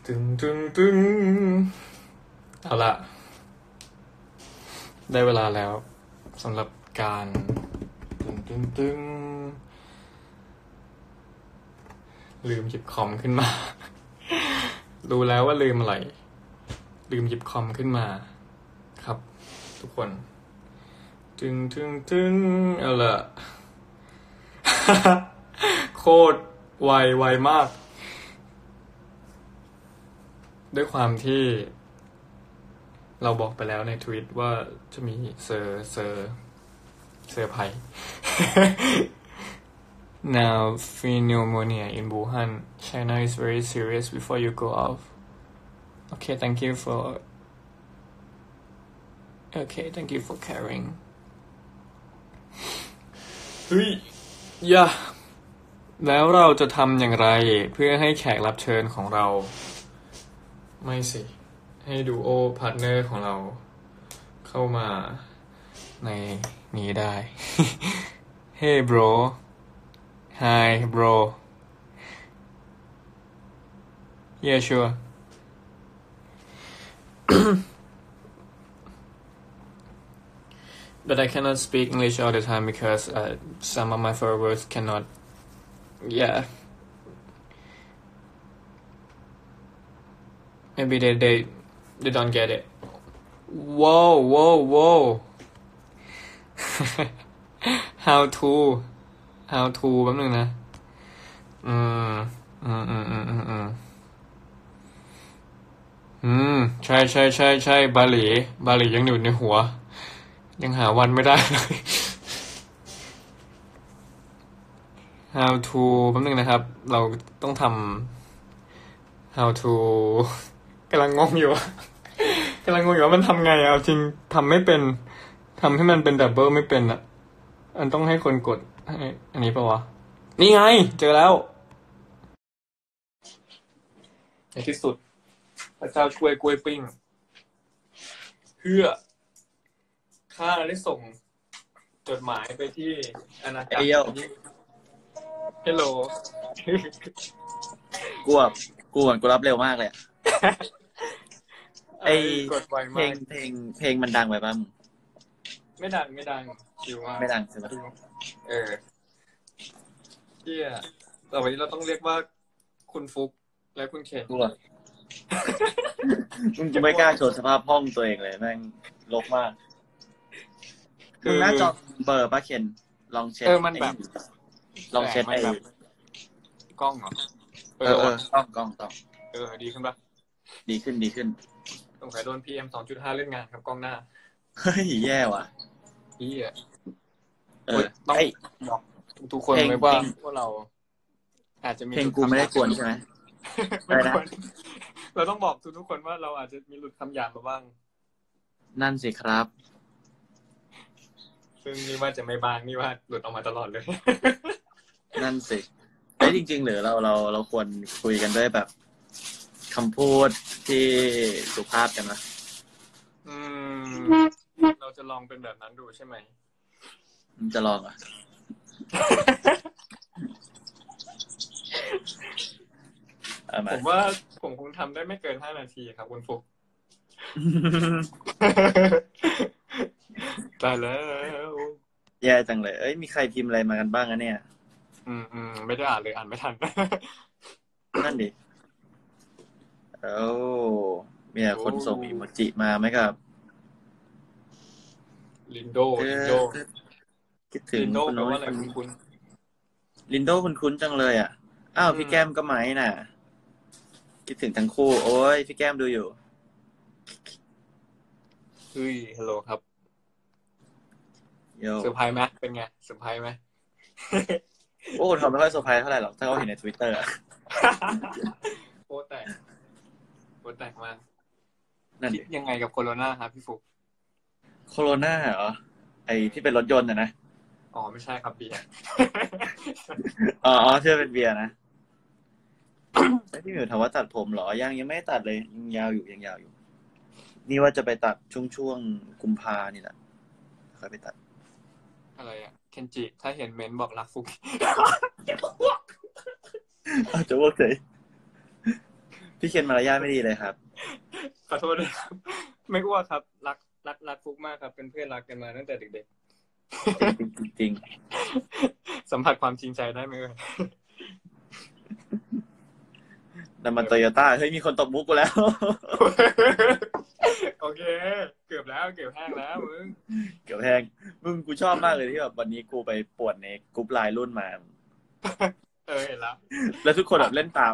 ตึงตึงตึงเอาละได้เวลาแล้วสำหรับการตึงตึงตึงลืมหยิบคอมขึ้นมารู้แล้วว่าลืมอะไรลืมหยิบคอมขึ้นมาครับทุกคนตึงตึงตึงเอาละ โคตรไวมากด้วยความที่เราบอกไปแล้วในทวิตว่าจะมีเซอร์ไพรส์ Now pneumonia in Wuhan China is very serious before you go off Okay thank you for caring เฮ้ยย่าแล้วเราจะทำอย่างไรเพื่อให้แขกรับเชิญของเราไม่สิให้ดูโอพาร์ทเนอร์ของเราเข้ามาในนี้ได้ Hey bro Hi bro Yeah sure But I cannot speak English all the time because some of my followers cannot Yeah Maybe they don't get it. Whoa. How to แป๊บนึงนะใช่บาหลียังอยู่ในหัวยังหาวันไม่ได้เลย How to แป๊บนึงนะครับเราต้องทำ How to กำลังงงอยู่ว่ามันทำไงเอาจริงทำไม่เป็นทำให้มันเป็นดับเบิลไม่เป็นอ่ะอันต้องให้คนกดให้อันนี้ป่าววะนี่ไงเจอแล้วในที่สุดพระเจ้าช่วยกล้วยปิ้งเพื่อข้าได้ส่งจดหมายไปที่อาณาจักรฮัลโหลกูรับเร็วมากเลยไอ้เพลงมันดังไปป่ะไม่ดังชิวมากไม่ดังใช่ไหมเหี้ยแต่วันนี้เราต้องเรียกว่าคุณฟุกและคุณเคนกูเหรอมึงจะไม่กล้าโชว์สภาพห้องตัวเองเลยแม่งรกมากมึงหน้าจอเบอร์ป่ะเคนลองเช็ดมันแบบลองเช็ดไอ้กล้องเหรอกล้องดีขึ้นป่ะดีขึ้นสงสัยโดน PM 2.5 เล่นงานครับกล้องหน้าเฮ้ยแย่ว่ะต้องบอกทุกคนเลยว่าเราอาจจะมีเพลงกูไม่ได้กวนใช่ไหมเราต้องบอกทุกคนว่าเราอาจจะมีหลุดคำหยาบมาบ้างนั่นสิครับซึ่งนี่ว่าจะไม่บางนี่ว่าหลุดออกมาตลอดเลยนั่นสิจริงๆหรือเราควรคุยกันด้วยแบบคำพูดที่สุภาพกันนะเราจะลองเป็นแบบนั้นดูใช่ไหมจะลองอ่ะผมว่าผมคงทำได้ไม่เกิน5 นาทีครับคุณฟุกตายแล้วแย่จังเลยมีใครพิมพ์อะไรมากันบ้างอะเนี่ยไม่ได้อ่านเลยอ่านไม่ทันนั่นดิมีคนส่งอีโมจิมาไหมครับลินโดคิดถึงคุณโน้ตคุณลินโดคุ้นจังเลยอ่ะอ้าวพี่แก้มก็ไหมน่ะคิดถึงทั้งคู่โอ้ยพี่แก้มดูอยู่เฮ้ยฮัลโหลครับเซอร์ไพรส์ไหมเป็นไงเซอร์ไพรส์ไหมโอ้ทำไม่ค่อยเซอร์ไพรส์เท่าไหร่หรอกถ้าเขาเห็นใน Twitter อ่ะโคตรแตกมากคิดยังไงกับโคโรนาครับพี่ฟุกโคโรนาเหรอไอที่เป็นรถยนต์นะไม่ใช่ครับเบียร์เชื่อเป็นเบียร์นะพี่หมิวถามว่าตัดผมเหรอยังไม่ได้ตัดเลยยังยาวอยู่นี่ว่าจะไปตัดช่วงกุมภานี่แหละค่อยไปตัดอะไรอ่ะเคนจิถ้าเห็นเมนบอกรักฟุกจะว่าไงพี่เคนมารยาทไม่ดีเลยครับขอโทษด้วยครับไม่อ้วกครับรักฟุกมากครับเป็นเพื่อนรักกันมาตั้งแต่เด็กจริงๆสัมผัสความจริงใจได้ไหมเอ่ยน้ำมันโตโยต้าเฮ้ยมีคนตบมุกกูแล้วโอเคเกือบแห้งแล้วมึงเกือบแพงมึงกูชอบมากเลยที่แบบวันนี้กูไปป่วนในกรุ๊ปไลน์รุ่นมาเห็นแล้วแล้วทุกคนแบบเล่นตาม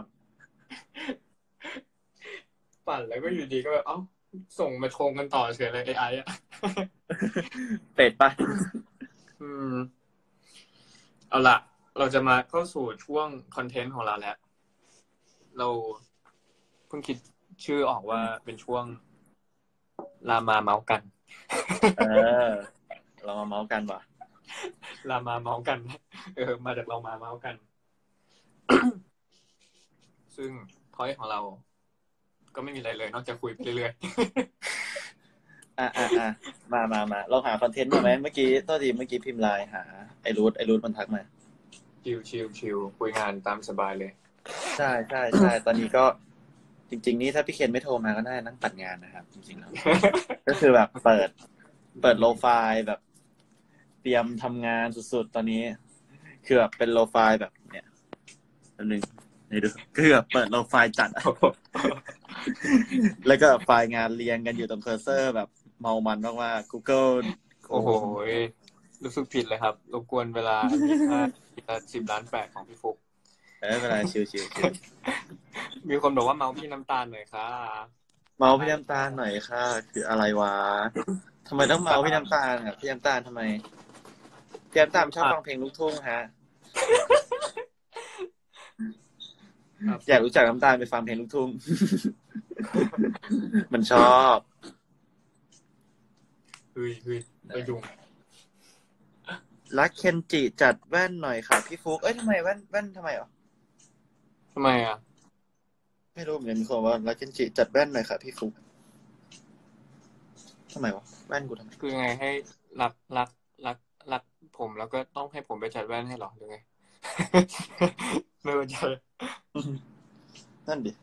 ปั่นแล้วก็อยู่ดีก็แบบเอ้าส่งมาชงกันต่อเฉยเลยAI อ่ะเป็ดปะเอาล่ะ เราจะมาเข้าสู่ช่วงคอนเทนต์ของเราแล้วเราเพิ่งคิดชื่อออกว่าเป็นช่วงลามาเมาส์กันเรามาเมาส์กันว่ะลามาเมาส์กันมาจากเรามาเมาส์กัน ซึ่งพอยต์ของเราก็ไม่มีอะไรเลยนอกจากคุยไปเรื่อยมาลองหาคอนเทนต์มาไหมเมื่อกี้พิมพ์ไลน์หาไอรูทมันทักมาชิวคุยงานตามสบายเลยใช่ตอนนี้ก็จริงๆนี่ถ้าพี่เคนไม่โทรมาก็น่านั่งปัดงานนะครับจริงๆแล้ว ก็คือแบบเปิดโลไฟล์แบบเตรียมทำงานสุดๆตอนนี้คือแบบเป็นโลไฟล์แบบเนี่ยอันนึงให้ดูคือแบบเปิดโลไฟล์จัด แล้วก็ไฟล์งานเรียงกันอยู่ตรงเคอร์เซอร์แบบเมามันมากๆ Google โอ้โหรู้สึกผิดเลยครับรบกวนเวลา10 ล้าน 8ของพี่ฟุกเวลาชิวมีคนบอกว่าเมาพี่น้ำตาลหน่อยค่ะเมาพี่น้ำตาลหน่อยค่ะคืออะไรวะทำไมต้องเมาพี่น้ำตาลอ่ะพี่น้ำตาลทำไมพี่น้ำตาลชอบฟังเพลงลูกทุ่งฮะ อยากรู้จักน้ำตาลไปฟังเพลงลูกทุ่ง มันชอบไปยุงรักเคนจิจัดแว่นหน่อยค่ะพี่ฟุกทำไมแว่นทำไมอ่ะทำไมอ่ะไม่รู้เหมือนกันมีคนว่ารักเคนจิจัดแว่นหน่อยค่ะพี่ฟุกทำไมวะแว่นกูทำไมคือไงให้รักผมแล้วก็ต้องให้ผมไปจัดแว่นให้หรอหรือไง ไม่เข้าใจนั่นดิ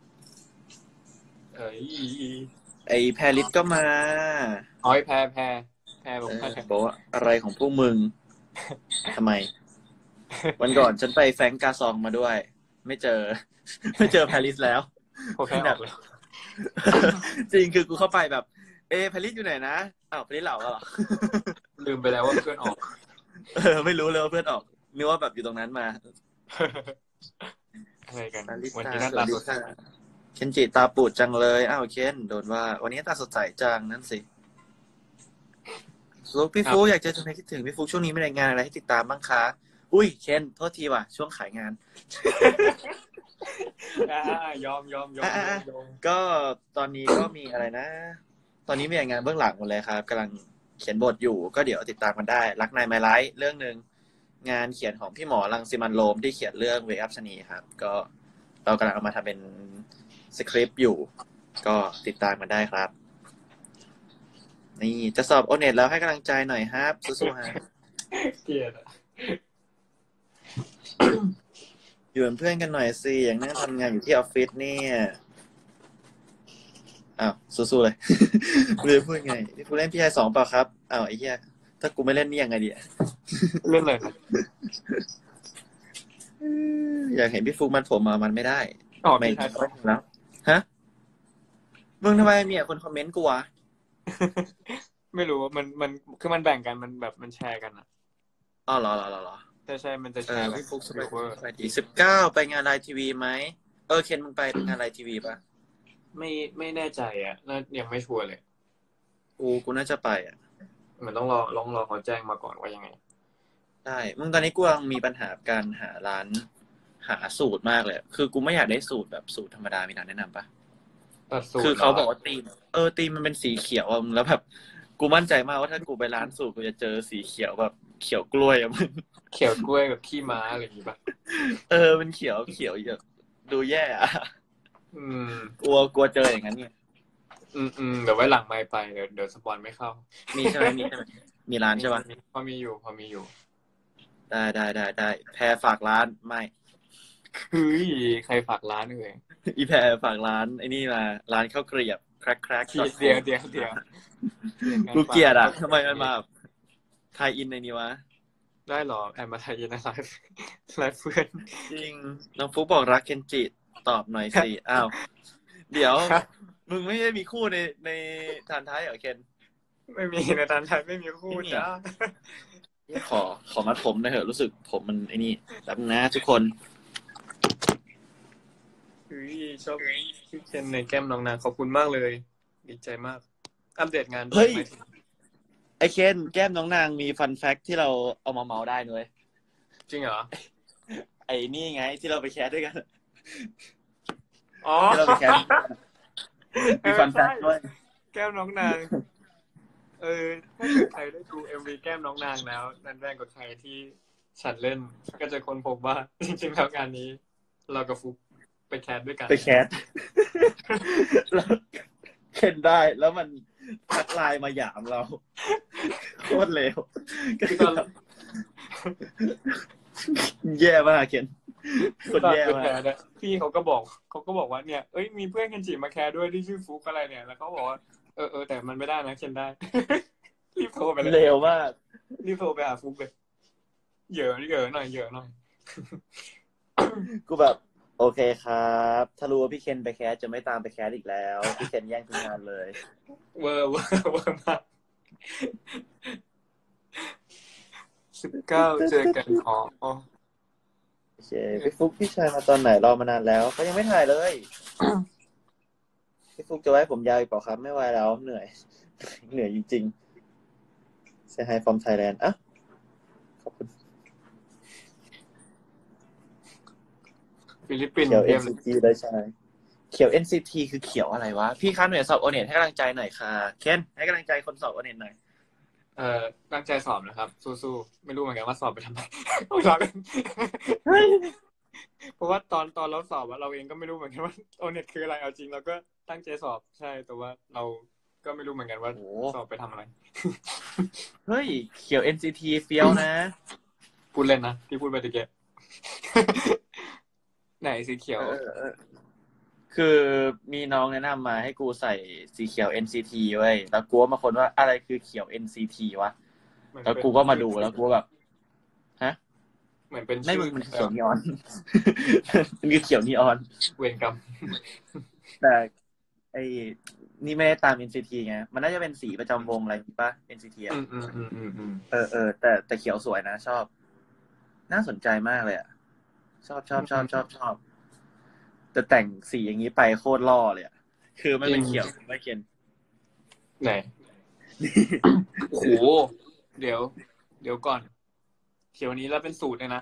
ไอ้แพรลิสก็มาแพรบอกว่าอะไรของพวกมึงทำไมวันก่อนฉันไปแฟรงกาซองมาด้วยไม่เจอแพรลิสแล้วแค่ออกเลยจริงคือกูเข้าไปแบบแพรลิสอยู่ไหนนะอ้าวแพรลิสเหล่าเหรอลืมไปแล้วว่าเพื่อนออกไม่รู้เลยว่าเพื่อนออกนึกว่าแบบอยู่ตรงนั้นมาอะไรกันวันนี้หน้าตาสดใสเคนจิตาปูดจังเลยอ้าวเคนโดนว่าวันนี้ตาสดใสจังนั่นสิลูกพี่ฟูอยากเจอทำไมคิดถึงพี่ฟูช่วงนี้ไม่ได้งานอะไรให้ติดตามบ้างคะอุ้ยเคนโทษทีว่ะช่วงขายงานยอมก็ตอนนี้ก็มีอะไรนะตอนนี้มีงานเบื้องหลังหมดเลยครับกำลังเขียนบทอยู่ก็เดี๋ยวติดตามกันได้รักนายไมไลท์เรื่องนึงงานเขียนของพี่หมอรังสิมันต์โรมที่เขียนเรื่องเวอัพชนีครับก็เรากำลังเอามาทำเป็นสคริปต์อยู่ก็ติดตามกันได้ครับนี่จะสอบโอเน็ตแล้วให้กำลังใจหน่อยครับสู้ๆฮะเกลียดอยู่เป็นเพื่อนกันหน่อยสิอย่างนั่งทำงานอยู่ที่ออฟฟิศเนี่ยอ้าวสู้ๆเลยไม่รู้พูดไงพี่ฟูเล่นพี่ชาย2เปล่าครับอ้าวไอ้เหี้ยถ้ากูไม่เล่นนี่ยังไงดีเล่นเลยนะอยากเห็นพี่ฟุกมันผมมามันไม่ได้ไม่ได้แล้วฮะมึงทำไมมีคนคอมเมนต์กูวะไม่รู้มันคือมันแบ่งกันมันแบบมันแชร์กันอ่ะอ๋อเหรอใช่มันจะแชร์พี่ฟุกไปที่19ไปงานไลน์ทีวีไหมเคนมึงไปงานไลน์ทีวีป่ะไม่แน่ใจอ่ะน่ายังไม่ชัวร์เลยกูน่าจะไปอ่ะมันต้องรอเขาแจ้งมาก่อนว่ายังไงได้มึงตอนนี้กูกำลังมีปัญหาการหาร้านหาสูตรมากเลยคือกูไม่อยากได้สูตรแบบสูตรธรรมดามีร้านแนะนำป่ะคือเขาบอกว่าตีมมันเป็นสีเขียวอ่ะแล้วแบบกูมั่นใจมากว่าถ้ากูไปร้านสูตรกูจะเจอสีเขียวแบบเขียวกล้วยอ่ะมึงเขียวกล้วยกับขี้ม้าอะไรอย่างงี้ป่ะมันเขียวแบบดูแย่อ่ะกลัวเจออย่างนั้นไงเดี๋ยวไว้หลังไมค์ไปเดี๋ยวสปอนไม่เข้ามีใช่ไหมมีร้านใช่ป่ะพอมีอยู่ได้แพรฝากร้านไม่เฮ้ยใครฝากร้านเอ่ยอีแพรฝากร้านไอ้นี่มาร้านข้าวเกรียบ crack เดี๋ยว co เดี๋ยวอย่างนั้นกูฝากร้านเกลียดอ่ะก็ทำไมมันมาแบบไทยอินในนี้วะได้หรอแอบมาไทยนะไลฟ์ไลฟ์เพื่อนจริงน้องฟุกบอกรักเคนจิตอบหน่อยสิอ้าวเดี๋ยวมึงไม่ได้มีคู่ในทานท้ายเหรอเคนไม่มีในตอนไทยไม่มีคู่จ้าขอมัดผมหน่อยเถอะรู้สึกผมมันไอ้นี่แบบนะทุกคนเฮ้ยชอบพี่เคนในแก้มน้องนางขอบคุณมากเลย ดีใจมาก อัปเดตงานด้วยไหมไอเคนแก้มน้องนางมีฟันแฟกที่เราเอามาเมาได้ด้วยจริงเหรอไอ้นี่ไงที่เราไปแคสด้วยกันอ๋อที่เราไปแคสมีฟันแฟกด้วยแก้มน้องนางถ้าเกิดใครได้ดู MV แก้มน้องนางแล้วนั่นแรกกับใครที่ฉันเล่น ก็จะค้นพบว่า จริงๆแล้วงานนี้ เรากับฟุกไปแคสด้วยกันไปแคสแล้วเคนได้แล้วมันทักไลน์มาหยามเราโคตรเลวก็คือแย่มากเคนคนแย่มากพี่เขาก็บอกว่าเนี่ยเอ้ยมีเพื่อนกันจีมาแคร์ด้วยที่ชื่อฟุกอะไรเนี่ยแล้วเขาบอกว่าแต่มันไม่ได้นะเคนได้ รีบโทรไปเลยเลวมากรีบโทรไปหาฟุกเลยเหยอะหน่อยกูแบบโอเคครับ ถ้ารู้ว่าพี่เคนไปแคสจะไม่ตามไปแคสอีกแล้วพี่เคนแย่งทุกงานเลยเวอร์มาก19เจอกันอ๋อโอเคพี่ฟุกพี่ชายมาตอนไหนรอมานานแล้วเขายังไม่ถ่ายเลย พี่ฟุกจะไว้ผมยาวอีกเปล่าครับไม่ไหวแล้วเหนื่อย เหนื่อยจริงๆ Say hi from Thailand อ่ะขอบคุณฟิลิปปินส์เขียวเยี่ยม NCT ได้ใช่เขียว NCT คือเขียวอะไรวะพี่คะหน่วยสอบโอเน็ตให้กำลังใจหน่อยค่ะเคนให้กำลังใจคนสอบโอเน็ตหน่อยตั้งใจสอบนะครับสู้ๆไม่รู้เหมือนกันว่าสอบไปทำไม ไม่รู้กัน เพราะว่าตอนเราสอบเราเองก็ไม่รู้เหมือนกันว่าโอเน็ตคืออะไรเอาจริงเราก็ตั้งใจสอบใช่แต่ว่าเราก็ไม่รู้เหมือนกันว่าสอบไปทำอะไรเฮ้ยเขียว NCT เฟี้ยวนะพูดเล่นนะที่พูดไปตะเกียบ ไหนสีเขียวคือมีน้องแนะนำมาให้กูใส่สีเขียว NCT เว้ยแล้วกูก็มาคนว่าอะไรคือเขียว NCT วะแล้วกูก็มาดูแล้วกูแบบฮะเหมือนเป็นไม่ชื่อมันเขียวนีออน มันคือเขียวนีออนเวรกรรมแต่ไอ้นี่ไม่ได้ตาม NCT ไงมันน่าจะเป็นสีประจำวงอะไรป่ะ NCT อ่ะแต่เขียวสวยนะชอบ น่าสนใจมากเลยอ่ะชอบแต่แต่งสีอย่างนี้ไปโคตรล่อเลยอ่ะคือมันเป็นเขียวไม่เขียนไหน โอ้โหเดี๋ยวก่อนเขียวนี้แล้วเป็นสูตรเลยนะ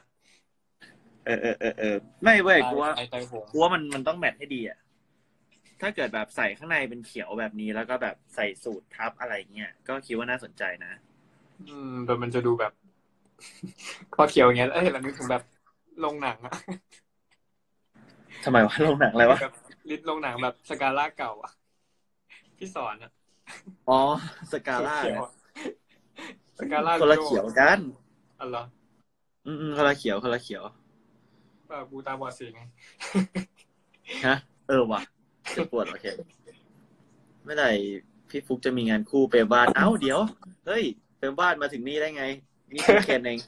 ไม่เว้ยกูว่าไตหงมันต้องแมทให้ดีอ่ะถ้าเกิดแบบใส่ข้างในเป็นเขียวแบบนี้แล้วก็แบบใส่สูตรทับอะไรเงี้ยก็คิดว่าน่าสนใจนะแต่มันจะดูแบบ พอเขียวอย่างเงี้ยเรานึกถึงแบบโรงหนังอะทำไมวะโรงหนังอะไรวะแบบลิสโรงหนังแบบสกาล่าเก่าอ่ะที่สอนอ่ะอ๋อสกาล่าเขียวสกาล่าคนละเขียวกันอ๋อเหรอคนละเขียวกูตาบอดสีไงฮะว่ะจะปวดโอเคเมื่อไหร่พี่ฟุกจะมีงานคู่เปบ้านเอ้าเดี๋ยวเฮ้ยเปบ้านมาถึงนี่ได้ไงนี่พี่เคนเอง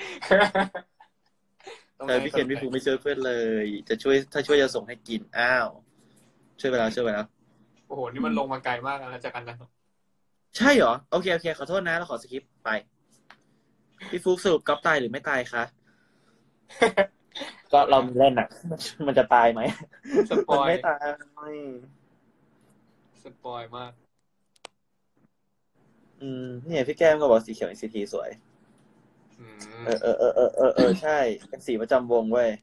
แต่พี่เคนพี่ฟุกไม่ช่วยเพื่อนเลยจะช่วยถ้าช่วยจะส่งให้กินอ้าวช่วยไปแล้วโอ้โหนี่มันลงมาไกลมากแล้วจากกันนะใช่เหรอโอเคขอโทษนะเราขอสคิปไปพี่ฟุกสรุปก๊อฟตายหรือไม่ตายคะ ก็เราเล่นอ่ะ มันจะตายไหมสปอยไม่ตายสปอยมากเนี่ยพี่แก้มก็บอกสีเขียว NCT สวยใช่เป็นสีประจำวงเว้ยว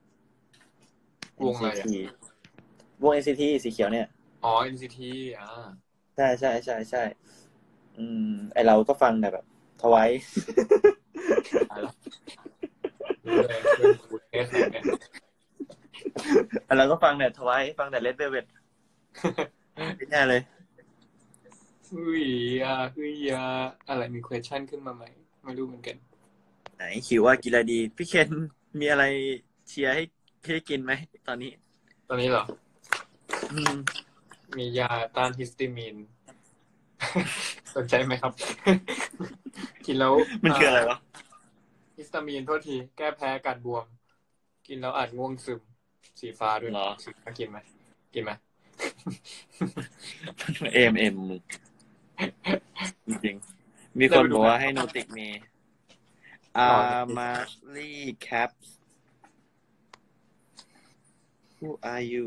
งอะไรอ่ะวง NCT สีเขียวเนี่ยอ๋อ NCT ใช่ไอเราก็ฟังแต่แบบทวาย เราก็ฟังแต่ทวายฟังแต่เลดเวลเวทไม่แน่เลยอะไรมี question ขึ้นมาไหมไม่รู้เหมือนกันไหนคิวว่ากีฬาดีพี่เคนมีอะไรเชียร์ให้พี่กินไหมตอนนี้ตอนนี้เหรออืมมียาต้านฮิสตามีน สนใจไหมครับ กินแล้วมันคืออะไรวะฮิสตามีนโทษที แก้แพ้การบวม กินแล้วอาจง่วงซึม สีฟ้าด้วยเหรอสีฟ้ากินไหม กินไหมเอ็มจริงๆมีคนบอกว่าให้โนติกมีมารีแคป Who are you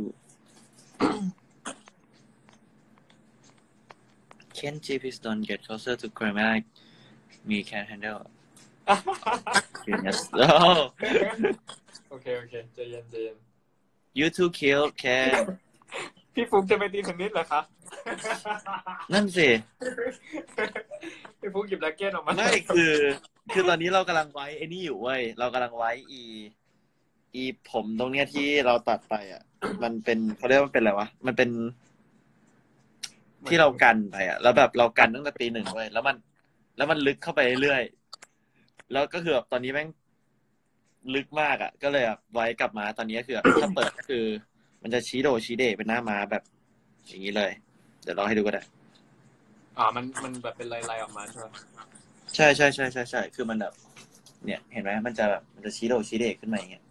Can G please don't get closer to Grandma me can handle yes oh โอเคใจเย็น you too cute can พี่ฟุกจะไปตีเทนนิสเหรอคะนั่นสิพี่ฟุกหยิบแร็คเก็ตออกมาไม่คือตอนนี้เรากำลังไว้ไอ้นี่อยู่เว้ยเรากำลังไว้อีผมตรงเนี้ยที่เราตัดไปอ่ะ มันเป็นเขาเรียกว่ามันเป็นอะไรวะมันเป็นที่เรากันไปอ่ะ แล้วแบบเรากันตั้งแต่ปี 1เว้ยแล้วมันลึกเข้าไปเรื่อยๆแล้วก็คือแบบตอนนี้แม่งลึกมากอ่ะ ก็เลยแบบไว้กลับมาตอนนี้ก็คือแบบถ้าเปิดก็คือ มันจะชี้เดเป็นหน้าม้าแบบ อย่างนี้เลย เดี๋ยวเราให้ดูก็ได้มันแบบเป็นลายๆออกมาใช่ไหมใช่คือมันแบบเนี่ยเห็นไหมมันจะชี้เดขึ้นมาอย่างเงี้ย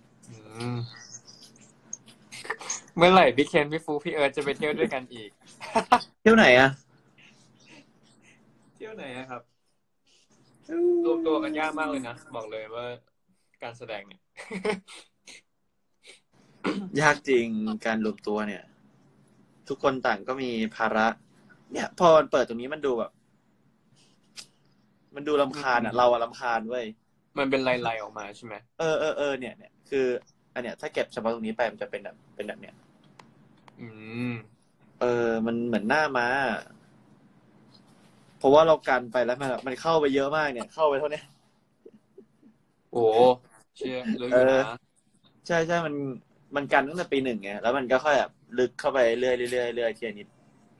เมื่อไหร่พี่เคนพี่ฟูพี่เอิร์ธจะไปเที่ยวด้วยกันอีกเที่ยวไหนอ่ะเที่ยวไหนอะครับรวมตัวกันยากมากเลยนะบอกเลยว่าการแสดงเนี่ยยากจริงการรวมตัวเนี่ย ทุกคนต่างก็มีภาระ เนี่ย พอมันเปิดตรงนี้มันดูแบบ มันดูรำคาญอ่ะ เราอะรำคาญเว้ยมันเป็นลายๆออกมาใช่ไหมเนี่ยคืออันเนี้ยถ้าเก็บเฉพาะตรงนี้ไปมันจะเป็นแบบเนี้ย มันเหมือนหน้าม้าเพราะว่าเรากันไปแล้วมันเข้าไปเยอะมากเนี่ย เข้าไปเท่านี้โอ้เชี่ยลึกอยู่นะใช่มันกันตั้งแต่ปี 1ไงแล้วมันก็ค่อยแบบลึกเข้าไปเรื่อยทีละนิด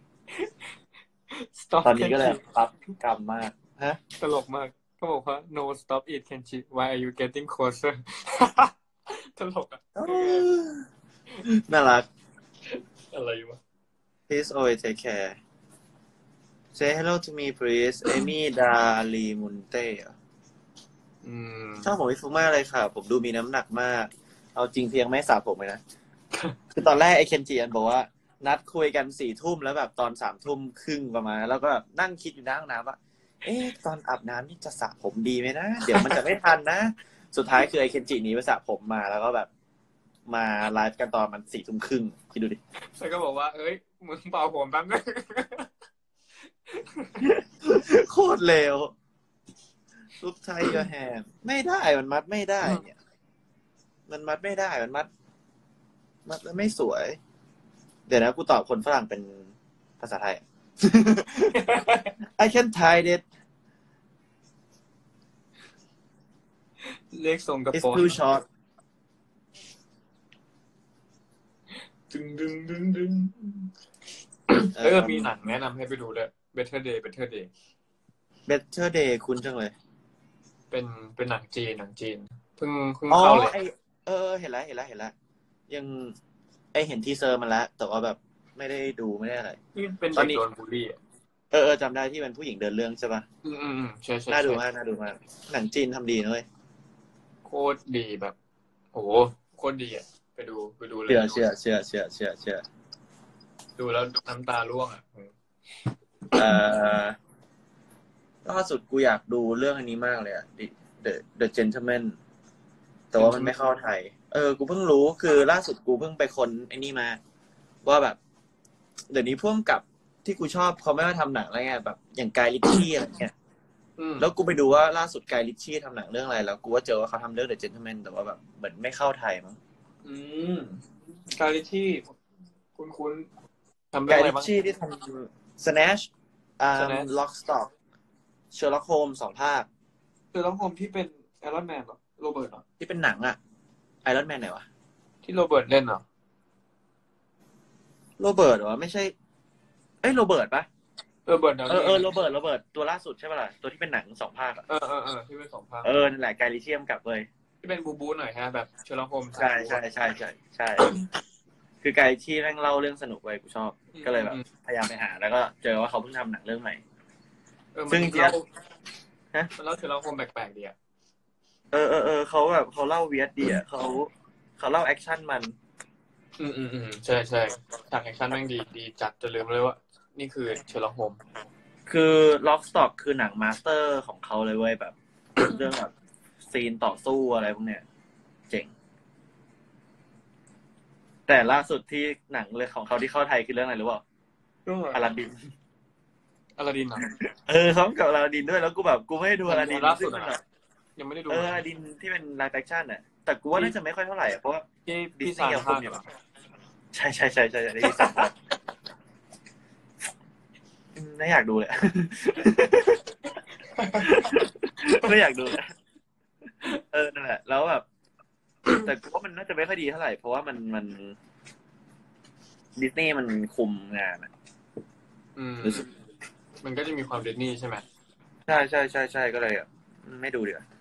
Stop ตอนนี้ก็เลย Kenchi ปั๊บกรรมมากฮะตลกมากเขาบอกว่า no stop it Kenchi why are you getting closer ตลกอ่ะน่ารักอะไรวะ Please always take care Say hello to me please Amy Dalimunte ชอบผมพี่ฟุกมากเลยค่ะ ผมดูมีน้ำหนักมาก เอาจริงเพียงไม่สระผมเลยนะ คือตอนแรกไอ้เคนจิบอกว่า นัดคุยกัน4 ทุ่มแล้วแบบตอน3 ทุ่มครึ่งประมาณแล้วก็แบบนั่งคิดอยู่หน้าห้องน้ำว่าตอนอาบน้ำนี่จะสระผมดีไหมนะ เดี๋ยวมันจะไม่ทันนะ สุดท้ายคือไอ้เคนจินี้ไปสระผมมาแล้วก็แบบมาไลฟ์กันตอนมัน4 ทุ่มครึ่งคิดดูดิแล้วก็บอกว่า เอ้ยมึงเป่าผมแป๊บนึงโคตรเลวรูปไทยก็แฮมไม่ได้มันมัดไม่ได้เนี่ย มันมัดไม่ได้มันมัดแล้วไม่สวย เดี๋ยวนะกูตอบคนฝรั่งเป็นภาษาไทย I can tie it เลขทรงกระ it's โปรง too short ดึงมีหนังแนะนำให้ไปดูด้วย Better Day Better Day คุณจังเลยเป็นหนังจีนเพิ่งเข้าเลยเห็นแล้วยังเห็นทีเซอร์มันแล้วแต่ว่าแบบไม่ได้ดูไม่ได้อะไรนี่เป็นเด็กโดนบูลลี่จำได้ที่เป็นผู้หญิงเดินเรื่องใช่ป่ะใช่น่าดูมากหนังจีนทำดีนะเว้ยโคตรดีแบบโอ้โหโคตรดีอ่ะไปดูเลยเชื่อดูแล้วน้ำตาร่วงอ่ะล่าสุดกูอยากดูเรื่องอันนี้มากเลยอ่ะ The Gentleman แต่ว่ามันไม่เข้าไทยกูเพิ่งรู้คือล่าสุดกูเพิ่งไปค้นไอ้นี่มาว่าแบบเดี๋ยวนี้พ่วงกับที่กูชอบเขาไม่มาทำหนังอะไรเงี้ยแบบอย่างกายลิชชี่อะไรเงี้ยแล้วกูไปดูว่าล่าสุดกายลิชชี่ทำหนังเรื่องอะไรแล้วกูก็เจอว่าเขาทำเรื่อง The Gentleman แต่ว่าแบบเหมือนไม่เข้าไทยมั้งกายลิชชี่คุ้นทำเรื่กาองยอะไรลิชบ้างชี่ที่ทำ Snatch Lock Stock Sherlock Holmes 2 ภาค Sherlock Holmesที่เป็นไอรอนแมนเหรอโรเบิร์ตเหรอที่เป็นหนังอะไอรอนแมนไหนวะที่โรเบิร์ตเล่นเหรอโรเบิร์ตเหรอไม่ใช่โรเบิร์ตปะโรเบิร์ตโรเบิร์ตตัวล่าสุดใช่ป่ะล่ะตัวที่เป็นหนัง2 ภาคอะที่เป็น2 ภาคนั่นแหละกายลิเชียมกับเลยที่เป็นบูบูหน่อยฮะแบบเชอร์ล็อกโฮมส์สายใช่บู๊ใช่อะใช่ใช่ใช่ คือไกด์ที่แม่งเล่าเรื่องสนุกไว้กูชอบ ก็เลยแบบอืมพยายามไปหา แล้วก็เจอว่าเขาเพิ่งทำหนังเรื่องใหม่มัซึ่นงจริงเล่าๆฮะมันเล่าเชอร์ล็อกโฮมส์แปลกๆดีอะเขาแบบเขาเล่าเวียดดีอ่ะเขาเล่าแอคชั่นมันใช่ใช่ฉากแอคชั่นแม่งดีจัดจนลืมเลยว่านี่คือเชอร์ล็อกโฮมส์คือล็อกสต็อกคือหนังมาสเตอร์ของเขาเลยเว้ยแบบ เรื่องแบบซีนต่อสู้อะไรพวกเนี้ยเจ๋ง แต่ล่าสุดที่หนังเลยของเขาที่เข้าไทยคือเรื่องอะไรรู้เปล่าอลาดินอลาดินเหรอเขากับอลาดินด้วยแล้วกูแบบกูไม่ได้ดูอลาดินล่าสุซึ่ดงมันอะแบบยังไม่ได้ดูอลาดินที่เป็นไลฟ์แอคชั่นอ่ะแต่กูว่าน่าจะไม่ค่อยเท่าไหร่อะเพราะว่าที่ดิพี่สนีสารย์เอาภาคุคมอยู่เหรอใช่ได้ที่สามครับไม่อยากดูเลย ไม่อยากดูเลยนั่นแหละแล้วแบบ แต่กูว่ามันน่าจะไม่ค่อยดีเท่าไหร่เพราะว่ามันดิสนีย์มันคุมงานอะ รู้สึกมันก็จะมีความดิสนีย์ใช่ไหมใช่ก็เลยไม่ดูเดี๋ยว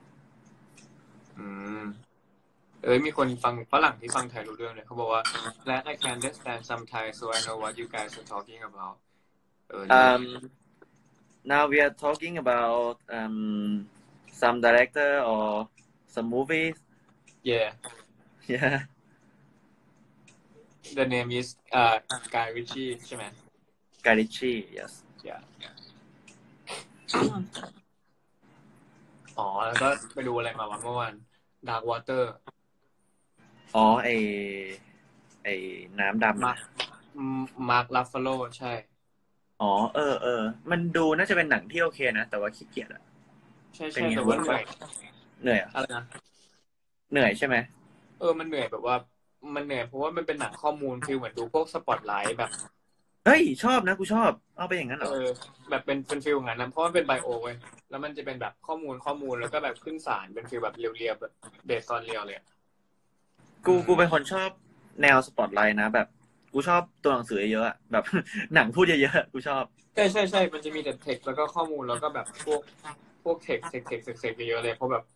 มีคนฟังฝรั่งที่ฟังไทยรู้เรื่องเลยเขาบอกว่า Glad I can understand some Thai so I know what you guys are talking about now we are talking about some director or some movies yeah yeah the name is Guy Ritchie ใช่ไหม Guy Ritchie yes yeah แล้วก็ไปดูอะไรมาวันเมื่อวาน Dark Water ไอ้น้ำดำ Mark Ruffalo ใช่มันดูน่าจะเป็นหนังที่โอเคนะแต่ว่าขี้เกียจอะใช่แต่ว่าเหนื่อยเหนื่อยอะอะไรนะเหนื่อยใช่ไหมมันเหนื่อยแบบว่ามันเหนื่อยเพราะว่ามันเป็นหนังข้อมูลฟีลเหมือนดูพวกสปอตไลท์แบบเฮ้ยชอบนะกูชอบเอาไปอย่างนั้นเหรอแบบเป็นฟีลงั้นนะเพราะมันเป็นไบโอเว้ยแล้วมันจะเป็นแบบข้อมูลแล้วก็แบบขึ้นศาลเป็นฟีลแบบเรียวๆแบบเบสตอนเรียวเลยกูเป็นคนชอบแนวสปอตไลท์นะแบบกูชอบตัวหนังสือเยอะๆแบบ หนังพูดเยอะๆกูชอบใช่มันจะมีแต่เท็กซ์แล้วก็ข้อมูลแล้วก็แบบพวกเท็กซ์เยอะเลยเพราะแบบ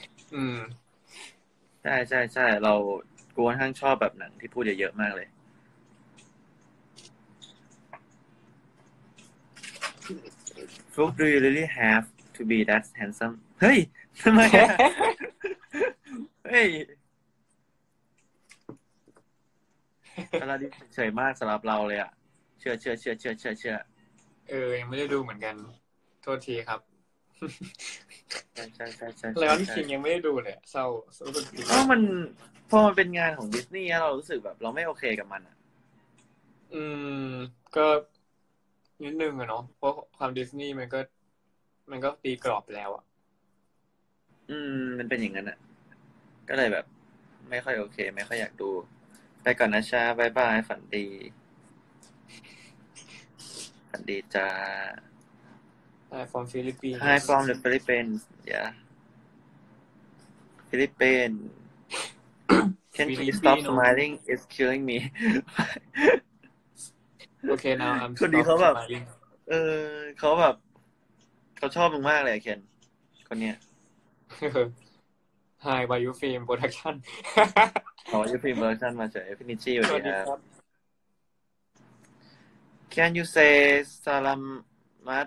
ใช่กูค่อนข้างชอบแบบหนังที่พูดเยอะๆมากเลยFluke do you really have to be that handsome เฮ้ยทำไมอะ เฮ้ยอะไรดิเฉยมากสำหรับเราเลยอ่ะเชื่อยังไม่ได้ดูเหมือนกันโทษทีครับใช่แล้วนี่คิงยังไม่ได้ดูเลยเศร้าสุดๆเพราะมันพอมันเป็นงานของดิสนีย์เรารู้สึกแบบเราไม่โอเคกับมันอ่ะก็นิดนึงอะเนาะเพราะความดิสนีย์มันก็ตีกรอบไปแล้วอ่ะมันเป็นอย่างนั้นอ่ะก็เลยแบบไม่ค่อยโอเคไม่ค่อยอยากดูไปก่อนนะชาบายบายฝันดีจ้า Hi from Philippines Hi from the Philippines yeah Philippines Can you stop smiling it's killing me Okay now I'm คนดีเขาแบบ smiling เขาแบบเขาชอบมึงมากเลยเคนคนเนี้ย Hi Bayu Film Production ยูฟิล์มโปรดักชั่นมาจากฟินิชี่สวัสดีครับ Can you say Selamat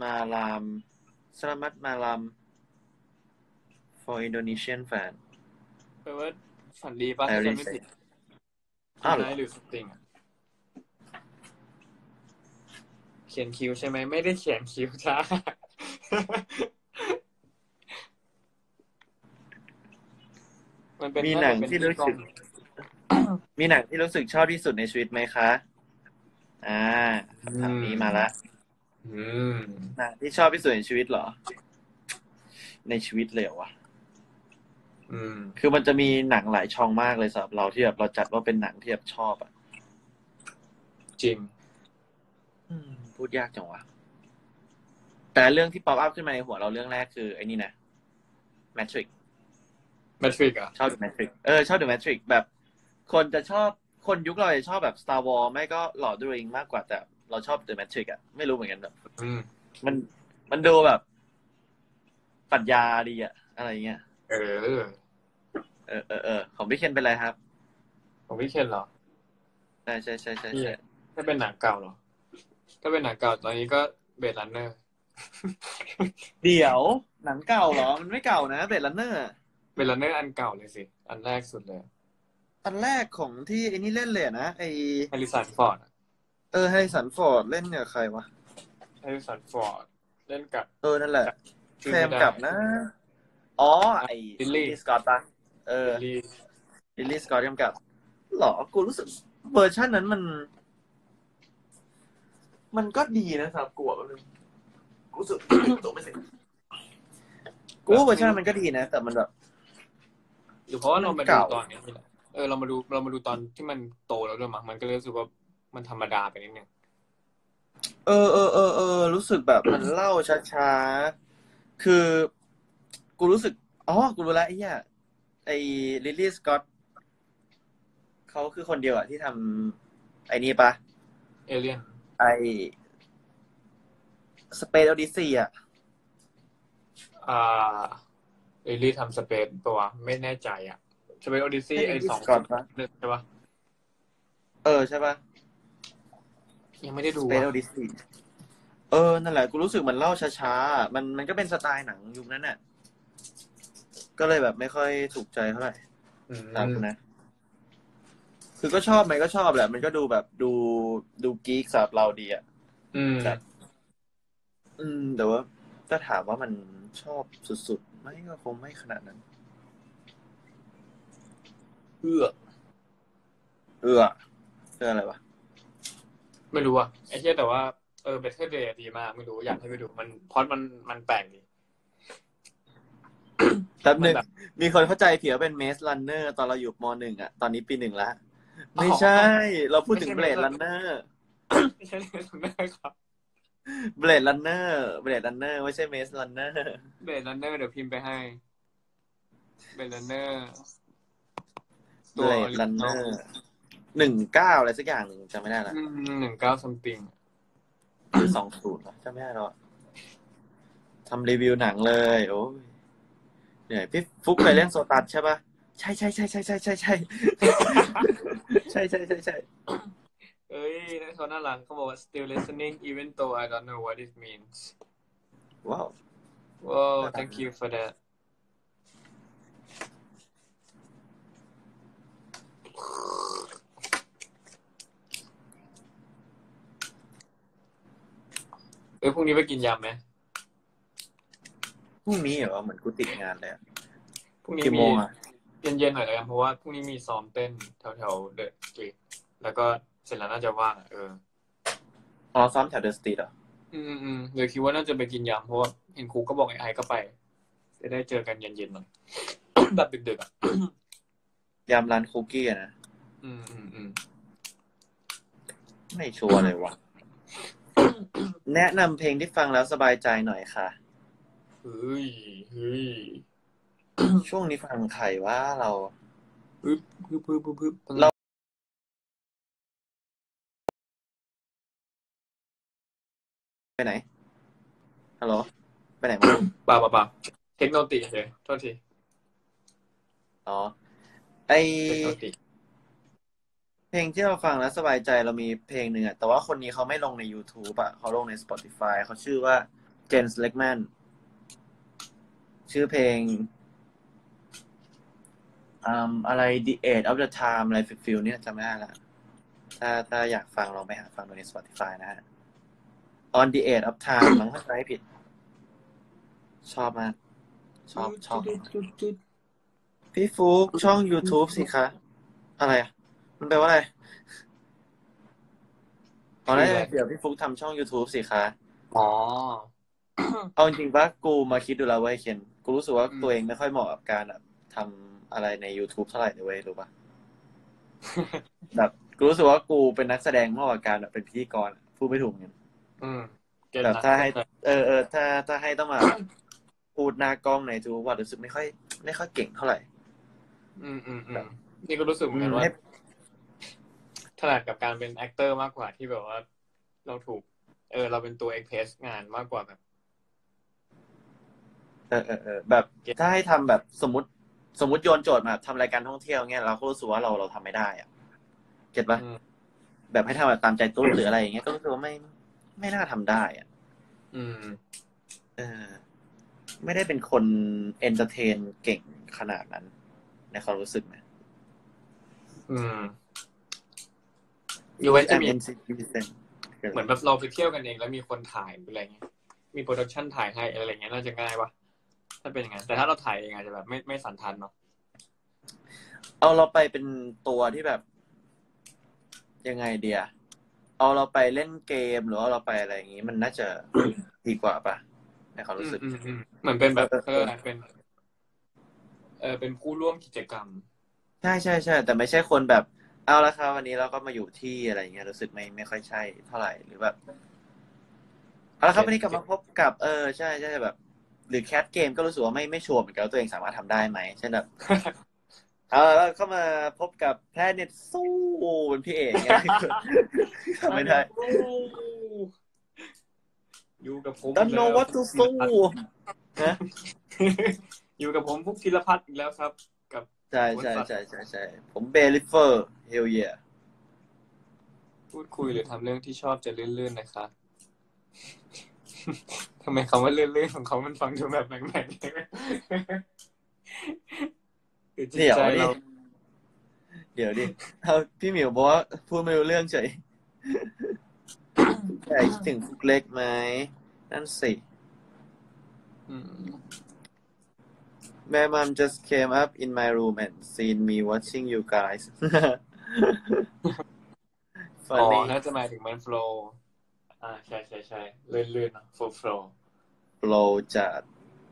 Malam for Indonesian fan แปลว่าฝันดีป่ะถ้าจำไม่ผิดหรือ something เขียนคิ้วใช่ไหมไม่ได้เขียนคิ้วจ้ามีหนังที่รู้สึกชอบที่สุดในชีวิตไหมคะคำถามนี้มาละหนังที่ชอบที่สุดในชีวิตเหรอในชีวิตเลยเหรอวะคือมันจะมีหนังหลายช่องมากเลยสำหรับเราที่แบบเราจัดว่าเป็นหนังที่แบบชอบอ่ะจริงพูดยากจังวะแต่เรื่องที่ป๊อปอัพขึ้นมาในหัวเราเรื่องแรกคือไอ้นี่นะแมทริกอ่ะชอบ The Matrix ชอบ The Matrix แบบคนจะชอบคนยุคเราจะชอบแบบ Star Wars ไม่ก็ Lord of the Rings มากกว่าแต่เราชอบ The Matrix อ่ะไม่รู้เหมือนกันแบบมันดูแบบปรัชญาดีอ่ะอะไรเงี้ยของพี่เคนเป็นไรครับของพี่เคนเหรอใช่ใช่ใช่ใช่พี่ใช่ถ้าเป็นหนังเก่าเหรอถ้าเป็นหนังเก่าตอนนี้ก็เบดรันเนอร์เดี๋ยวหนังเก่าเหรอมันไม่เก่านะเบล d รันเนอร์เบดรันเนอร์อันเก่าเลยสิอันแรกสุดเลยอันแรกของที่ไอ้นี่เล่นเลยนะแฮร์ริสันฟอร์ดไฮสันฟอร์ดเล่นเนี่ยใครวะแฮร์ริสันฟอร์ดเล่นกับนั่นแหละแซชื่อไม่ได้มกับนะอ๋อไอ้ลิลลี่ลิลลี่สกอตปะลิลลี่ลิลลี่สกอตกำกับหรอกูรู้สึกเวอร์ชันนั้นมันก็ดีนะครับกูแบบกูรู้สึกตัวไม่เสร็จกูว่าเวอร์ชันมันก็ดีนะแต่มันแบบหรือเพราะว่าเรามาดูเก่าตอนนี้นี่แหละเรามาดูตอนที่มันโตแล้วด้วยมั้งมันก็เลยรู้สึกว่ามันธรรมดาไปนิดนึงรู้สึกแบบมันเล่าช้าๆคือกูรู้สึกกูรู้แล้วไอ้เนี่ยไอ้ลิลลี่สกอตเขาคือคนเดียวอะที่ทำไอ้นี่ปะเอเลียนไอ้สเปซออดิซีอะอ่าลิลลี่ทำสเปซตัวไม่แน่ใจอ่ะสเปซโอดิซีใช่ลิไอลลี่สองสกอตปะหนึ่งใช่ปะใช่ปะยังไม่ได้สดูอ่ะเปซออดิซีนั่นแหละกูรู้สึกมันเล่าช้าๆมันก็เป็นสไตล์หนังยุคนั้นน่ะก็เลยแบบไม่ค่อยถูกใจเท่าไหร่อืตามมกูนะคือก็ชอบไหมก็ชอบแหละมันก็ดูแบบดูกิ๊กสำหรับเราดีอะอืมแบบแต่ว่าถ้าถามว่ามันชอบสุดๆไม่ก็คงไม่ขนาดนั้นเอื้อเอออะไรวะไม่รู้อ่ะไอ้เหี้ยแต่ว่าเบเทอร์เดย์ดีมากไม่รู้อยากให้ไปดูมันพล็อตมันแปลกดีแป๊บหนึ่งมันแบบมีคนเข้าใจผิดว่าเป็นเมส r ันเนอร์ตอนเราอยู่ม.1อ่ะตอนนี้ปี 1ละอ๋อไม่ใช่เราพูดไม่ถึงเบลดใช่เมสันรันเนอร์ไม่ใช่เมสันนะครับเบลดรันเนอร์เบลดรันเนอร์ไม่ใช่เมส r ันเนอร์เบดรันเนอร์เดี๋ยวพิมพ์ไปให้เบดรันเนอร์เบลดตัวออริรันเนอจินอลร์19อะไรสักอย่างหนึ่งจำไม่ได้ละ 19ซัมติงหรือ20จำไม่ได้แล้วอะทำรีวิวหนังเลยโอ้ยเหนื่อยพี่ฟุกเคยเล่นโซตัสใช่ปะใช่ใช่ใช่ใช่ใช่ใช่ใช่ใช่ใช่ใช่ใช่เอ้ยเขาน่ารักเขาบอกว่า still listening even though I don't know what it means ว้าว wow น่ารัก thank you for that พรุ่งนี้ไปกินยำไหมพรุ่งนี้เหรอเหมือนกูติดงานเลยอะพรุ่งนี้กี่มีโมงอ่ะเย็นๆหน่อยแล้วกันเพราะว่าพรุ่งนี้มีซ้อมเต้นแถวๆเดอะสตรีทแล้วก็เสร็จแล้วน่าจะว่างซ้อมแถวเดอะสตรีทเหรอเดี๋ยวคิดว่าน่าจะไปกินยำเพราะว่าเห็นครูก็บอกไอ้ก็ไปจะได้เจอกันเย็นๆหน่อย แบบดึกๆอ่ะยามร้านคุกกี้อะนะอืมอืมอืมไม่ชัวร์เลยว่ะแนะนำเพลงที่ฟังแล้วสบายใจหน่อยค่ะเฮ้ยเฮ้ยช่วงนี้ฟังใครว่าเราปึ๊บปึ๊บปึ๊บปึ๊บปึ๊บเราไปไหนฮัลโหลไปไหนมาป่าเทคโนติเลยโทษทีอ๋อไอเทคโนติเพลงที่เราฟังแล้วสบายใจเรามีเพลงหนึ่งอะแต่ว่าคนนี้เขาไม่ลงใน YouTube อะเขาลงใน Spotify เขาชื่อว่า Jens Lekman ชื่อเพลงอะไร The Age of the Time อะไรฟิลเนี่ยจำไม่ได้ละถ้าอยากฟังลองไปหาฟังดูใน Spotify นะฮะ On the Age of Time มั้งถ้าจำไม่ผิด ชอบมากชอบพี่ฟุกช่อง YouTube สิคะอะไรอ่ะมันแปลว่าอะไรคืออะไรเดี๋ยวพี่ฟุกทำช่อง YouTube สิคะอ๋อเอาจริงๆว่ากูมาคิดดูแล้วเว้ยเคนกูรู้สึกว่าอืมตัวเองไม่ค่อยเหมาะกับการแบบทำอะไรใน YouTube เท่าไหร่เลยเว้ยรู้ปะแบบกูรู้สึกว่ากูเป็นนักแสดงมากกว่าการแบบเป็นพิธีกรพูดไม่ถูกเหมือนกันอืมเก็ตละแบบถ้าให้เข้าใจถ้าให้ต้องมาพูดหน้ากล้องในทูว่ารู้สึกไม่ค่อยเก่งเท่าไหร่แบบนี่ก็รู้สึกเหมือนกันว่าให้ถนัดกับการเป็นแอคเตอร์มากกว่าที่แบบว่าเราถูกเราเป็นตัวเอ็กเพรสงานมากกว่าแบบแบบเก็ตถ้าให้ทำแบบสมสมมุติโยนโจทย์มาทำรายการท่องเที่ยวเงี้ยเราก็รู้สึกว่าเราทำไม่ได้อะเก็ตปะแบบให้ทำแบบตามใจตุ้นหรืออะไรอย่างเงี้ยก็รู้สึกว่าไม่น่าทำได้อ่ะเออไม่ได้เป็นคนเอนเตอร์เทนเก่งขนาดนั้นในความรู้สึกนะยกเว้นจะมี NCT เหมือนแบบเราไปเที่ยวกันเองแล้วมีคนถ่ายอะไรเงี้ยมีโปรดักชันถ่ายให้อะไรเงี้ยน่าจะง่ายวะถ้าเป็นอย่างนั้นแต่ถ้าเราถ่ายเองอาจจะแบบไม่สันทันเนาะเอาเราไปเป็นตัวที่แบบยังไงเดียเอาเราไปเล่นเกมหรือว่าเราไปอะไรอย่างงี้มันน่าจะดีกว่าปะในความรู้สึกเหมือนเป็นแบบเป็นผู้ร่วมกิจกรรมใช่ใช่ใช่แต่ไม่ใช่คนแบบเอาละครับวันนี้เราก็มาอยู่ที่อะไรเงี้ยรู้สึกไม่ค่อยใช่เท่าไหร่หรือแบบเอาละครับวันนี้กลับมาพบกับใช่ใช่แบบหรือแคสเกมก็รู้สึกว่าไม่ชัวร์เหมือนกันว่าตัวเองสามารถทำได้ไหมเช่นแบบแล้วเข้ามาพบกับแพลเน็ตสู้เป็นพี่เอกเงี้ยทำไม่ได้อยู่กับผม Don't know what to สู้นะอยู่กับผมพุกธีรพัฒน์อีกแล้วครับกับใช่ผมเบลิเฟอร์เฮลเยียพูดคุยหรือทำเรื่องที่ชอบจะลื่นๆนะคะทำไมคำว่าลื่นๆของเขามันฟังดูแบบแปลกๆเดี๋ยวดิพี่หมิวบอกว่าพูดไม่รู้เรื่องเฉยแต่คิดถึงฟุกเล็กไหมนั่นสิแม่มัม just came up in my room and seen me watching you guys อ๋อน่าจะหมายถึงมันโฟล์ใช่ลื่นๆเนาะโฟล์จัด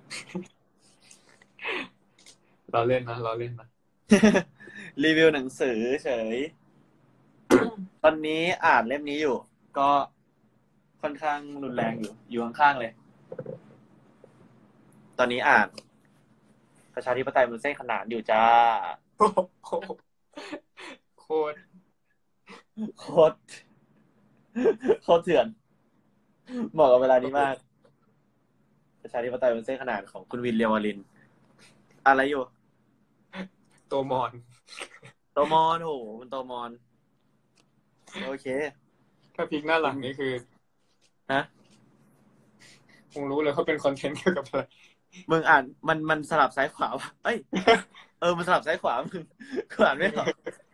เราเล่นนะรีวิวหนังสือเฉยตอนนี้อ่านเล่มนี้อยู่ก็ค่อนข้างรุนแรงอยู่ข้างๆเลยตอนนี้อ่านประชาธิปไตยบนเส้นขนานอยู่จ้าโคตรเถื่อนเหมาะกับเวลานี้มากประชาธิปไตยบนเส้นขนานของคุณวินเลียววารินอะไรอยู่โตมอนโหมันโตมอนโอเคถ้าพลิกหน้าหลังนี่คือคงรู้เลยเขาเป็นคอนเทนต์เกี่ยวกับอะไรมึงอ่านมันสลับซ้ายขวาเอ้ยมันสลับซ้ายขวามึงอ่านไม่ออก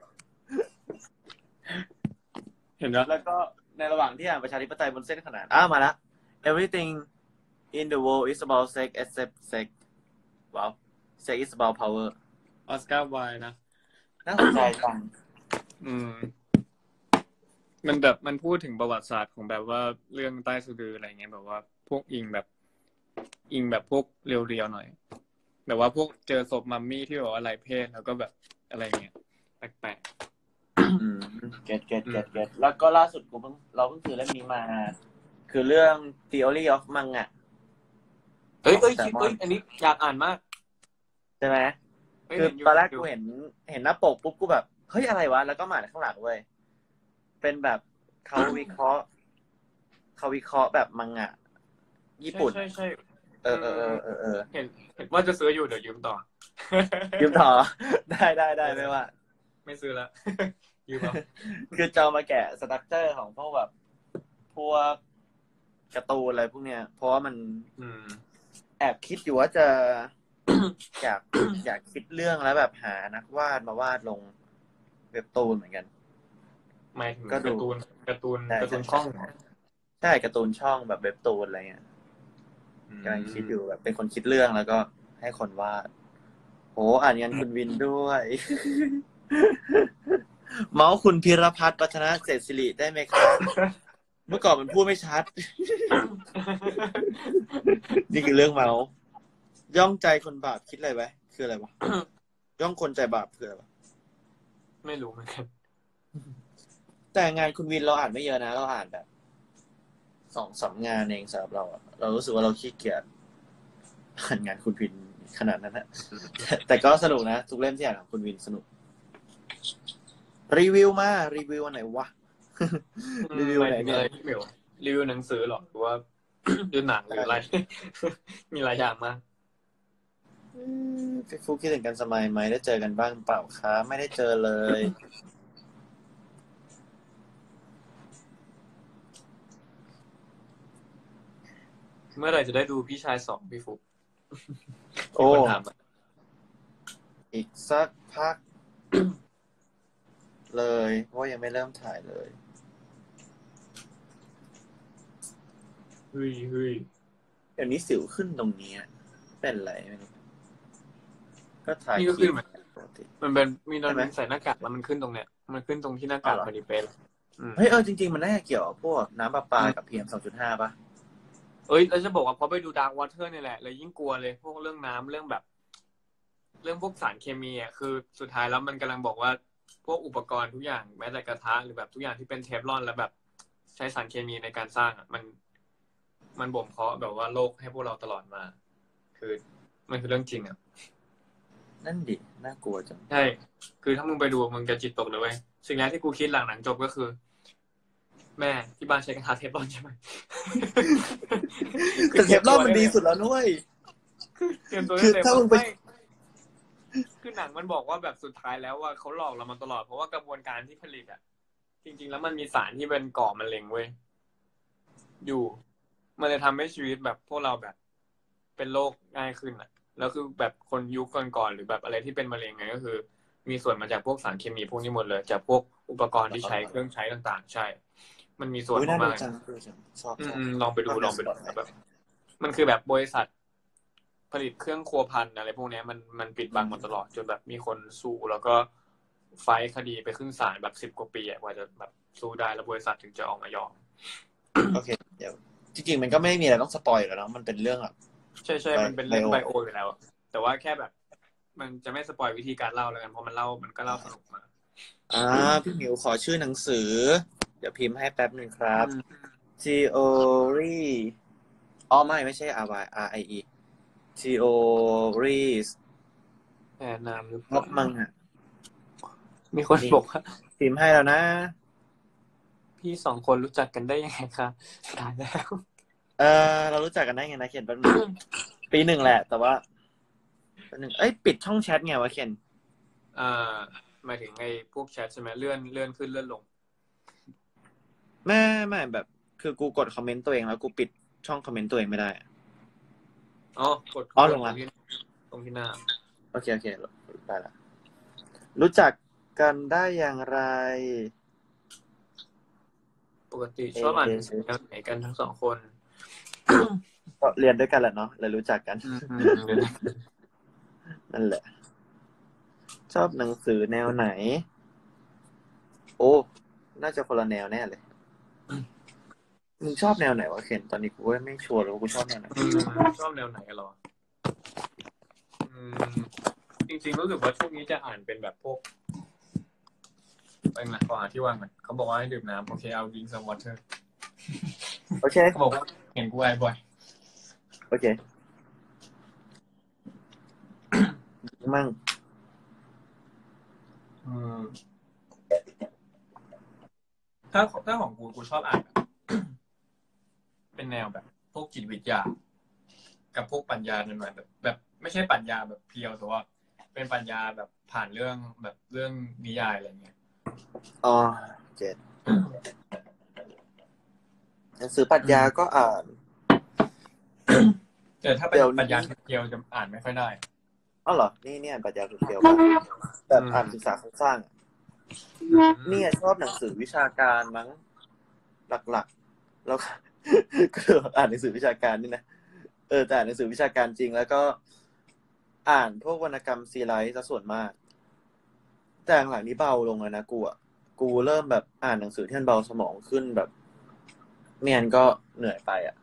เห็นไหมแล้วก็ในระหว่างที่อ่านประชาธิปไตยบนเส้นขนานมาละ everything in the world is about sex except sex ว้าว sex is about power ออสการ์ไวนะน่าสนใจจังมันแบบมันพูดถึงประวัติศาสตร์ของแบบว่าเรื่องใต้สะดืออะไรเงี้ยแบบว่าพวกอิงแบบพวกเรียวๆหน่อยแบบว่าพวกเจอศพมัมมี่ที่บอกว่าไร้เพศแล้วก็แบบอะไรเงี้ยแปลกๆเก็ตแล้วก็ล่าสุดเราเพิ่งซื้อเล่มนี้มาคือเรื่อง Theory of Manga อันนี้อยากอ่านมากใช่ไหมคือตอนแรกกูเห็นหน้าปกปุ๊บกูแบบเฮ้ยอะไรวะแล้วก็มาข้างหลังเว้ยเป็นแบบเขาวิเคราะห์แบบมังงะญี่ปุ่นใช่เห็นว่าจะซื้ออยู่เดี๋ยวยืมต่อได้ไม่ว่าไม่ซื้อแล้วยืมเอาคือจะมาแกะสตรัคเจอร์ของพวกแบบพวกการ์ตูนอะไรพวกเนี้ยเพราะว่ามันแอบคิดอยู่ว่าจะอยากคิดเรื่องแล้วแบบหานักวาดมาวาดลงเว็บตูนเหมือนกันไม่ถึงการ์ตูนช่องใช่การ์ตูนช่องแบบเว็บตูนอะไรเงี้ยกำลังคิดอยู่แบบเป็นคนคิดเรื่องแล้วก็ให้คนวาดโหอ่านงานคุณวินด้วยเมาส์คุณพิรพัฒน์ปัฒนาเศรษฐศิริได้ไหมครับเมื่อก่อนมันพูดไม่ชัดนี่คือเรื่องเมาส์ย่องใจคนบาปคิดอะไรไว้คืออะไรวะย่องคนใจบาปคืออะไรวะไม่รู้เหมือนกันแต่งานคุณวินเราอ่านไม่เยอะนะเราอ่านแบบ2-3 งานเองสำหรับเรารู้สึกว่าเราขี้เกียจอ่านงานคุณวินขนาดนั้นนะแต่ก็สนุกนะทุกเล่มที่อ่านของคุณวินสนุกรีวิวอันไหนวะรีวิวไหนมีอะไรรีวิวหนังสือหรอหรือว่าดูหนังหรืออะไรมีหลายอย่างมากพี่ฟุกคิดถึงกันสมัยไหมได้เจอกันบ้างเปล่าคะไม่ได้เจอเลยเมื่อไหร่จะได้ดูพี่ชาย2พี่ฟุกมีโอ้คนถามมาอีกสักพัก เลยเพราะว่ายังไม่เริ่มถ่ายเลยเฮ้ยเดี๋ยวนี้สิวขึ้นตรงนี้เป็นไรไม่รู้ก็ถ่ายนี่ก็คลิขึ้นปเหมือนปกติมันเป็นมีตอนใช่ไหมใส่หน้ากากแล้วมันขึ้นตรงเนี้ยมันขึ้นตรงที่หน้ากากอ๋อเหรอพอดีเป๊ะเลยเฮ้ยจริงๆมันน่าจะเกี่ยวกับพวกน้ำประปากับ PM 2.5 ป่ะเอ้ยแล้วจะบอกว่าพอไปดูดาร์กวอเตอร์นี่แหละเลยยิ่งกลัวเลยพวกเรื่องน้ำเรื่องแบบ เรื่องพวกสารเคมีอ่ะคือสุดท้ายแล้วมันกำลังบอกว่าพวกอุปกรณ์ทุกอย่างแม้แต่กระทะหรือแบบทุกอย่างที่เป็นเทฟลอนแล้วแบบใช้สารเคมีในการสร้างอ่ะมันบ่มเพาะแบบว่าโลกให้พวกเราตลอดมา คือมันคือเรื่องจริงอ่ะนั่นดิน่ากลัวจังใช่คือถ้ามึงไปดูมึงจะจิตตกเลยเว้ยสิ่งแรกที่กูคิดหลังหนังจบก็คือ แม่ที่บ้านใช้กระทะเทฟลอนใช่ไหมแต่เทฟลอนมันดีสุดแล้วนุ้ยเตรียมตัวคือเต็มถ้ามึงไปไม่คือหนังมันบอกว่าแบบสุดท้ายแล้วว่าเขาหลอกเรามาตลอดเพราะว่ากระบวนการที่ผลิตอ่ะจริงๆแล้วมันมีสารที่เป็นก่อมะเร็งเว้ยอยู่มันเลยทำให้ชีวิตแบบพวกเราแบบเป็นโรคง่ายขึ้นอ่ะแล้วคือแบบคนยุคก่อนๆหรือแบบอะไรที่เป็นมะเร็งไงก็คือ มีส่วนมาจากพวกสารเคมีพวกนี้หมดเลยจากพวกอุปกรณ์ที่ใช้เครื่องใช้ต่างๆใช่ มันมีส่วนอุ๊ยน่าดูมากจังน่าดูจังชอบลองไปดูแบบ มันคือแบบบริษัท ผลิตเครื่องครัวพันอะไรพวกนี้มันปิดบังมาตลอดจนแบบมีคนสู้แล้วก็ไฟท์คดีไปขึ้นศาลแบบ10 กว่าปีกว่าจะแบบสู้ได้แล้วบริษัทถึงจะออกมายอมโอเคเดี๋ยวจริงๆมันก็ไม่มีอะไรต้องสปอยอยู่แล้วเนาะมันเป็นเรื่องแบบใช่มันเป็นเรื่องไบโออยู่แล้วแต่ว่าแค่แบบ มันจะไม่สปอยวิธีการเล่าแล้วกันเพราะมันก็เล่าสนุกมาพี่หมิวขอชื่อหนังสือ เดี๋ยวพิมพ์ให้แป๊บหนึ่งครับ Theory ไม่ใช่ RIE Theories แนะนำหรือเปงบมัล่างอ่ะมีคนบอกว่าพิมพ์ให้แล้วนะพี่2 คนรู้จักกันได้ยังไงคะตายแล้วเรารู้จักกันได้ไงนะเคนแป๊บนึง ปี 1แหละ แต่ว่าแป๊บนึงปิดช่องแชทไงวะเคนหมายถึงไอ้พวกแชทใช่ไหมเลื่อนขึ้นเลื่อนลงไม่แบบคือกูกดคอมเมนต์ตัวเองแล้วกูปิดช่องคอมเมนต์ตัวเองไม่ได้กดลงละตรงที่หน้าโอเคได้ละรู้จักกันได้อย่างไรปกติชอบอ่านหนังสือแนวไหนกันทั้ง2 คนก็เรียนด้วยกันแหละเนาะเลยรู้จักกัน นั่นแหละ ชอบหนังสือแนวไหน โอ้น่าจะคนละแนวแน่เลยมึงชอบแนวไหนวะเคนตอนนี้กูไม่ชัวร์เลยว่ากูชอบแนวไหนชอบแนวไหนกันหรอจริงๆรู้สึกว่าช่วงนี้จะอ่านเป็นแบบพวกไปนะขอหาที่ว่างก่อนเขาบอกว่าให้ดื่มน้ำโอเคเอา drink some water โอเคเขาบอกว่าเห็นกูไอบ่อยโอเคมั่งถ้าของกูชอบอ่านแบบ เป็นแนวแบบ พวกจิตวิทยา กับพวกปัญญาหน่อยๆแบบไม่ใช่ปัญญาแบบเพียวแต่ว่าเป็นปัญญาแบบผ่านเรื่องแบบเรื่องนิยายอะไรเงี้ยเจ็ดหนังสือปรัชญาก็อ่านแต่ถ้าเป็นปัญญาเพียวจะอ่านไม่ค่อยได้เหรอนี่อ่านปรัชญาเพียวแบบอ่านศึกษาโครงสร้างเนี่ยชอบหนังสือวิชาการมั้งหลักๆแล้วก็อ่านหนังสือวิชาการนี่นะแต่อ่านหนังสือวิชาการจริงแล้วก็อ่านพวกวรรณกรรมซีไรส์ซะส่วนมากแต่หลังนี้เบาลงแล้วนะกูเริ่มแบบอ่านหนังสือที่มันเบาสมองขึ้นแบบไม่งั้นก็เหนื่อยไปอ่ะ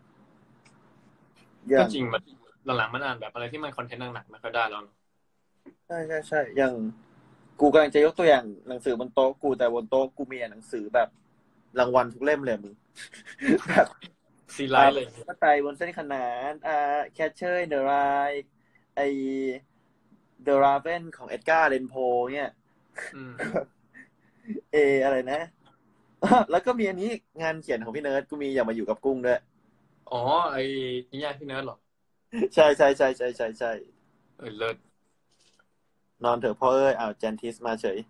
ก็จริงมันหลังๆมันอ่านแบบอะไรที่มันคอนเทนต์หนักๆไม่ค่อยได้แล้วใช่อย่างกูกำลังจะยกตัวอย่างหนังสือบนโต๊ะกูแต่บนโต๊ะกูมีหนังสือแบบรางวัลทุกเล่มเลยมึง แบบซีไลท์เลยก็ไตบนเส้นขนานCatcher in the Rye ไอ The Raven ของเอ็ดการ์เรนโพเนี่ยอะไรนะ แล้วก็มีอันนี้งานเขียนของพี่เนิร์ดกูมีอย่ามาอยู่กับกุ้งด้วยไอ้นิยายพี่เนิร์ดหรอใช่เลิศนอนเถอะพ่อเอ้ยอ้าวแจนทิสมาเฉย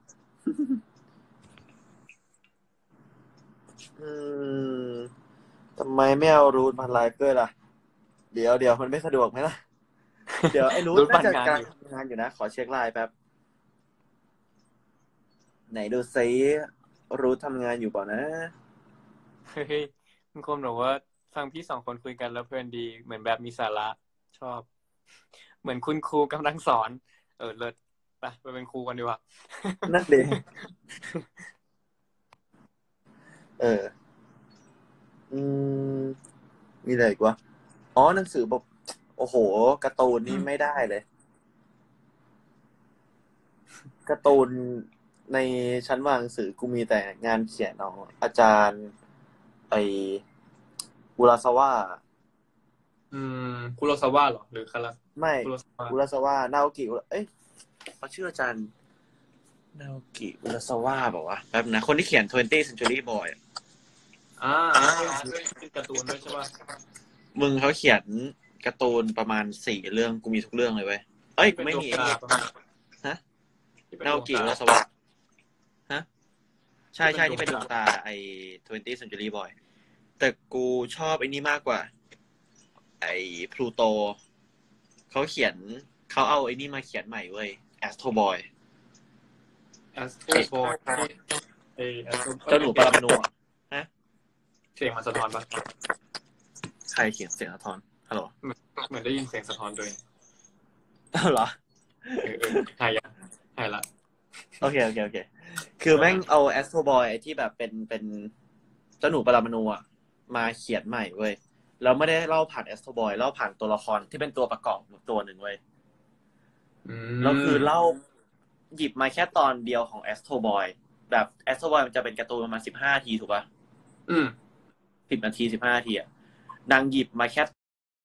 อืมทำไมไม่เอารูทมาไลฟ์ด้วยล่ะเดี๋ยวมันไม่สะดวกไหมล่ะเดี๋ยวไอ้รูทรู้น่าปันงานจะกำลังอยู่ทำงานอยู่นะขอเช็คไลน์แป๊บไหนดูซิรูททำงานอยู่เปล่านะเฮ้ยมีคนบอกว่าฟังพี่สองคนคุยกันแล้วเพลินดีเหมือนแบบมีสาระชอบเหมือนคุณครูกำลังสอนเลิศไปเป็นครูกันดีกว่านั่นเองเอออืมมีอะไรอีกวะอ๋อหนังสือแบบโอ้โหการ์ตูนนี่ไม่ได้เลยการ์ตูนในชั้นวางหนังสือกูมีแต่งานเขียนของอาจารย์ไออุราซาวะอืคุโรซาวะเหรอหรือคาราไม่คุโรซาวะอุราซาวะนาโอกิเอ้ยเขาชื่ออาจารย์นาโอกิอุราซาวะบอกว่าแป๊บนะคนที่เขียน20th Century Boy เป็นการ์ตูนด้วยใช่ป่ะมึงเขาเขียนการ์ตูนประมาณ4 เรื่องกูมีทุกเรื่องเลยเว้ยเอ้ยกูเป็นดวงไม่มีไอ้นี่ตาป่ะฮะที่เป็นนาโอดวงตากิอุราซาวะฮะใช่ที่เป็นดวงที่เป็นดวงตาไอ้20th Century Boy แต่กูชอบไอ้นี่มากกว่าไอ้พลูโตเขาเขียนเขาเอาไอ้นี่มาเขียนใหม่เว้ย Astro Boy แอสโทรบอลแอสโทรเจ้าหนูปรมาณูอะฮะเสียงมันสะท้อนป่ะใครเขียนเสียงสะท้อนฮัลโหลเหมือนได้ยินเสียงสะท้อนตัวเองอ้าวเหรอหายยังหายละโอเคคือแม่งเอา Astro Boy ไอ้ที่แบบเป็นเจ้าหนูปรมาณูอะมาเขียนใหม่เว้ยแล้วไม่ได้เล่าผ่าน Astro Boy เล่าผ่านตัวละครที่เป็นตัวประกอบตัวหนึ่งเว้ยแล้วคือเล่าหยิบมาแค่ตอนเดียวของ Astro Boy แบบ Astro Boy มันจะเป็นการ์ตูนประมาณ15 นาทีถูกป่ะ10 นาที15 นาทีอะนางหยิบมาแค่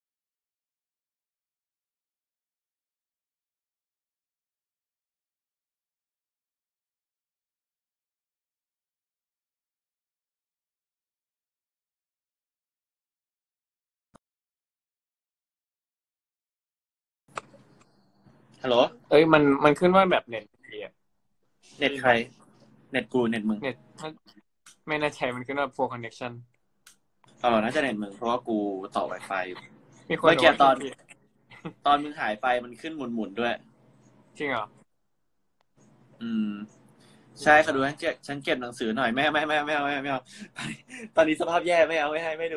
ฮัลโหลมันขึ้นว่าแบบเน็ตเดียเน็ตใครเน็ตกูเน็ตมึงเน็ตไม่แน่ใจมันขึ้นว่า poor connection น่าจะเน็ตมึงเพราะว่ากูต่อ Wi-Fi อยู่มีคนเมื่อกี้บอกว่าตอนมึงหายไปมันขึ้นหมุนด้วยจริงเหรอใช่ค่ะดูฉันเก็บหนังสือหน่อยไม่เอาตอนนี้สภาพแย่ไม่เอาไม่ดู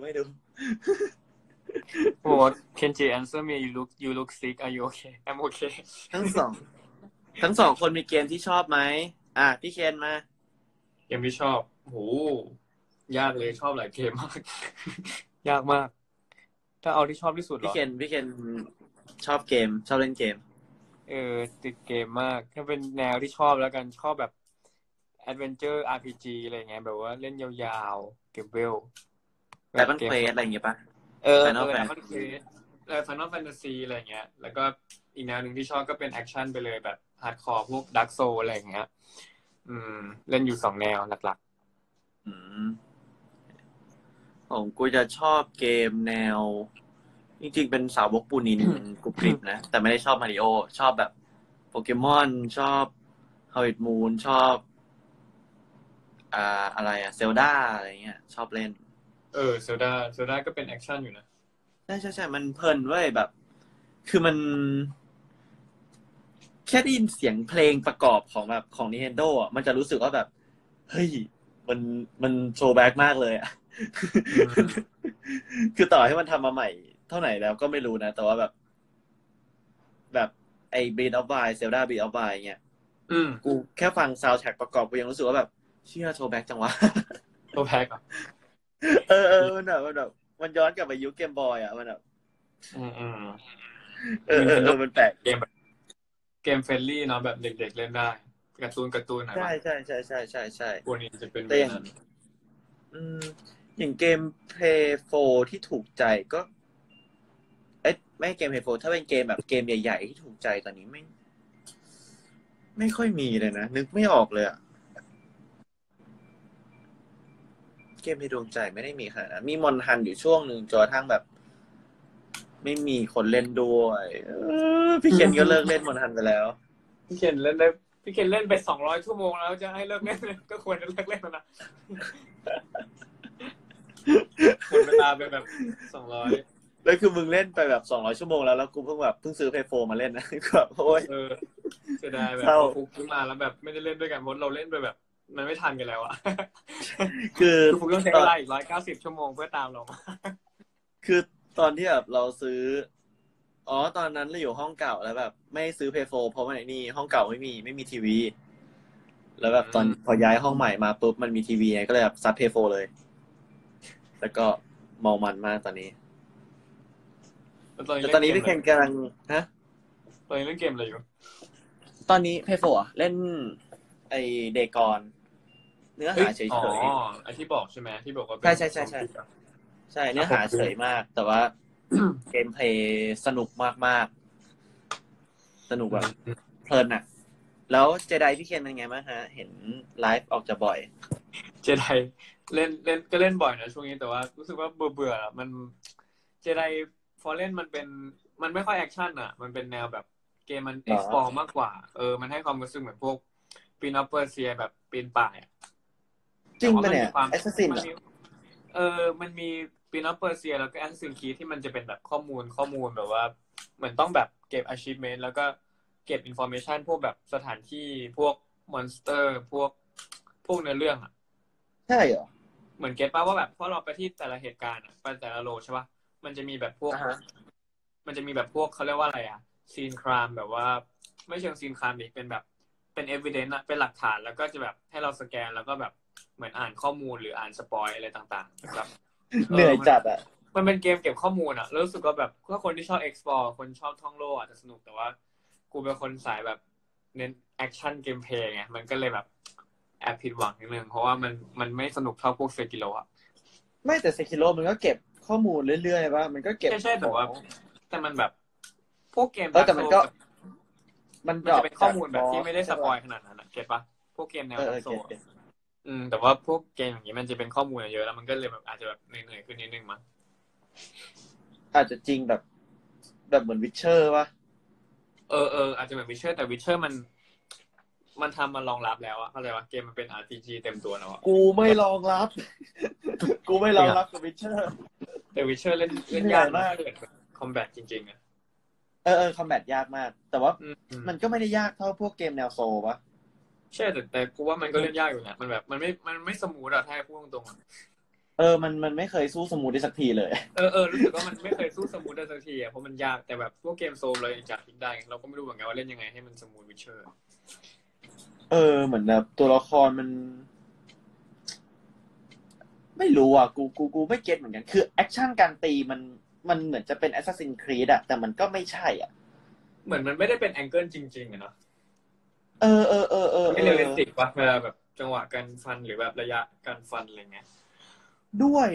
โอ้ Kenji answer me you look sick are you okay I'm okay ทั้งสองคนมีเกมที่ชอบไหมพี่เคนมาเกมที่ชอบโหยากเลยชอบหลายเกมมาก ยากมาก ถ้าเอาที่ชอบที่สุดเหรพี่อเคนชอบเกมชอบเล่นเกมติดเกมมากถ้าเป็นแนวที่ชอบแล้วกันชอบแบบ Adventure RPG อะไรเงี้ยแบบว่าเล่นยาวๆเก็บเวลแต่มันเพลย์อะไรอย่างเงี้ยป่ะ Final Fantasy อะไรเงี้ยแล้วก็อีกแนวหนึ่งที่ชอบก็เป็นแอคชั่นไปเลยแบบฮาร์ดคอร์พวก Dark Souls อะไรเงี้ยเล่นอยู่2 แนวหลักผมกูจะชอบเกมแนวจริงๆเป็นสาวกปูนินกรุบกริบนะแต่ไม่ได้ชอบมาริโอชอบแบบโปเกมอนชอบฮาวิดมูนชอบอะไรเซลดาอะไรเงี้ยชอบเล่นเซลดาก็เป็นแอคชั่นอยู่นะใช่มันเพลินเว้ยแบบ คือมันแค่ได้ยินเสียงเพลงประกอบของแบบของ Nintendo อ่ะมันจะรู้สึกว่าแบบเฮ้ยมันโชว์แบ็กมากเลยอ่ะ คือต่อให้มันทำมาใหม่เท่าไหร่แล้วก็ไม่รู้นะแต่ว่าแบบไอ้ Breath of Wild Zelda Breath of Wild เงี้ยกูแค่ฟังซาวด์แทร็กประกอบกูยังรู้สึกว่าแบบเชี่ยโชว์แบ็กจังวะตัวแพ็กอ่ะมันแบบมันย้อนกลับไปยุคเกมบอยอ่ะมันแบบมันแปลกเกมแบบเกมเฟรนลี่เนาะแบบเด็กๆเล่นได้การ์ตูนหน่อยใช่พวกนี้จะเป็นแต่อย่างเกม Play 4ที่ถูกใจก็ไม่เกม Play 4ถ้าเป็นเกมแบบเกมใหญ่ๆที่ถูกใจตอนนี้ไม่ค่อยมีเลยนะนึกไม่ออกเลยอะเกมในดวงใจไม่ได้มีขนาดนั้นมีมอนฮันอยู่ช่วงหนึ่งจนกระทั่งแบบไม่มีคนเล่นด้วยพี่เคนก็เลิกเล่นมอนฮันไปแล้วพี่เคนเล่นได้พี่เคนเล่นไป200 ชั่วโมงแล้วจะให้เลิกเล่นก็ควรจะเลิกเล่นแล้วนะหมดเวลาไปแบบ200 แล้วคือมึงเล่นไปแบบ200 ชั่วโมงแล้วกูเพิ่งซื้อเพย์โฟมาเล่นนะก็โอ้ยเสียดายแบบพอฟุกขึ้นมาแล้วแบบไม่ได้เล่นด้วยกันเพราะเราเล่นไปแบบมันไม่ทันกันแล้วอะคือฟุกต้องใช้เวลาอีก190 ชั่วโมงเพื่อตามเราคือตอนที่แบบเราซื้อตอนนั้นเราอยู่ห้องเก่าแล้วแบบไม่ซื้อเพย์โฟเพราะว่านี่ห้องเก่าไม่มีทีวีแล้วแบบตอนพอย้ายห้องใหม่มาปุ๊บมันมีทีวีไงก็เลยแบบซัดเพย์โฟเลยแล้วก็เมามันมากตอนนี้แต่ตอนนี้พี่เคนกำลังฮะตอนนี้เล่นเกมอะไรอยู่ตอนนี้เพย์โฟเล่นไอเดกอนเนื้อหาเฉยๆไอที่บอกใช่ไหมที่บอกว่าใช่เนื้อหาเฉยมากแต่ว่าเกมเพลย์สนุกมากสนุกแบบเพลินอ่ะแล้วเจไดพี่เคนเป็นไงบ้างฮะเห็นไลฟ์ออกจะบ่อยเจไดเล่นก็เล่นบ่อยนะช่วงนี้แต่ว่ารู้สึกว่าเบื่อมันเจไดฟอร์เรนมันไม่ค่อยแอคชั่นอ่ะมันเป็นแนวแบบเกมมันเอ็กซ์พอร์มากกว่ามันให้ความรู้สึกเหมือนพวกปีนอฟเปอร์เซียแบบปีนป่ายจริงปะเนี่ยแอสซัสซินมันมีปีนอฟเปอร์เซียแล้วก็แอสซัสซินคีที่มันจะเป็นแบบข้อมูลแบบว่าเหมือนต้องแบบเก็บ achievement แล้วก็เก็บ information พวกแบบสถานที่พวกมอนสเตอร์พวกเนื้อเรื่องอ่ะใช่เหรอเหมือนเก็ตป่ะว่าแบบพอเราไปที่แต่ละเหตุการณ์อ่ะไปแต่ละโลใช่ป่ะมันจะมีแบบพวกมันจะมีแบบพวกเขาเรียกว่าอะไรอ่ะซีนครามแบบว่าไม่เชิงซีนครามดิเป็นแบบเป็นเอวิเดนซ์อะเป็นหลักฐานแล้วก็จะแบบให้เราสแกนแล้วก็แบบเหมือนอ่านข้อมูลหรืออ่านสปอยอะไรต่างๆแบบเหนื่อยจัดอ่ะมันเป็นเกมเก็บข้อมูลอ่ะรู้สึกว่าแบบถ้าคนที่ชอบ explore คนชอบท่องโลกอาจจะสนุกแต่ว่ากูเป็นคนสายแบบเน้นแอคชั่นเกมเพลย์ไงมันก็เลยแบบแอบผิดหวังนิดนึงเพราะว่ามันไม่สนุกเท่าพวกเซกิโลอ่ะไม่แต่เซคิโร่มันก็เก็บข้อมูลเรื่อยๆป่ะมันก็เก็บใช่แต่ว่าแต่มันแบบพวกเกมแต่มันก็มันจะเป็นข้อมูลแบบที่ไม่ได้สปอยขนาดนั้นเก็ตปะพวกเกมแนวดักโซแต่ว่าพวกเกมอย่างนี้มันจะเป็นข้อมูลเยอะแล้วมันก็เลยแบบอาจจะแบบเหนื่อยขึ้นนิดนึงมั้งอาจจะจริงแบบเหมือนวิเชอร์ป่ะอาจจะเหมือนวิเชอร์แต่วิเชอร์มันทำมารองรับแล้วอะเข้าใจว่าเกมมันเป็น RPG เต็มตัวแล้วอะกูไม่รองรับกับวิเชอร์แต่วิเชอร์เล่นยากมากคอมแบทจริงๆอะคอมแบทยากมากแต่ว่ามันก็ไม่ได้ยากเท่าพวกเกมแนวโซลป่ะใช่แต่กูว่ามันก็เล่นยากอยู่นะมันแบบมันไม่สมูทอะถ้าพูดตรงๆมันไม่เคยสู้สมูทได้สักทีเลยรู้สึกว่ามันไม่เคยสู้สมูทได้สักทีอะเพราะมันยากแต่แบบพวกเกมโซลเรายังจับทิ้งได้เราก็ไม่รู้เหมือนกันว่าเล่นยังไงให้มันสมูทวิเชอร์เหมือนแบบตัวละครมันไม่รู้อ่ะกูไม่เก็ตเหมือนกันคือแอคชั่นการตีมันเหมือนจะเป็น Assassin's Creed อะแต่มันก็ไม่ใช่อ่ะเหมือนมันไม่ได้เป็นแองเกิลจริงๆอะเนาะไม่เเรียลลิสติกป่ะเวลาแบบจังหวะการฟันหรือแบบระยะการฟันอะไรเงี้ยด้วย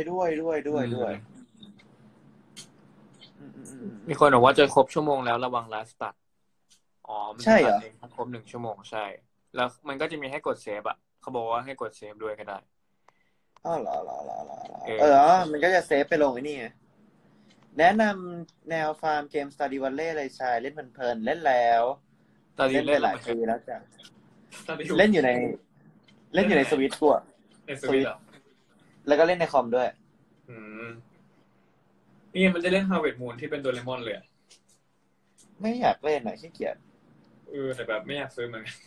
มีคนบอกว่าจะครบชั่วโมงแล้วระวังลาสตัดมันใช่เหรอครบ1 ชั่วโมงใช่แล้วมันก็จะมีให้กดเซฟอ่ะเขาบอกว่าให้กดเซฟด้วยก็ได้เหรอมันก็จะเซฟไปลงไอ้นี่ไงแนะนำแนวฟาร์มเกม Stardew Valley เลยชายเล่นเพลินๆเล่นแล้วเล่นไปหลายปีแล้วจ้ะเล่นอยู่ในสวิตช์ตัวในสวิตช์แล้วก็เล่นในคอมด้วยนี่มันจะเล่น Harvest Moon ที่เป็นโดเรมอนเลยไม่อยากเล่นขี้เกียจแต่แบบไม่อยากซื้อเหมือนกัน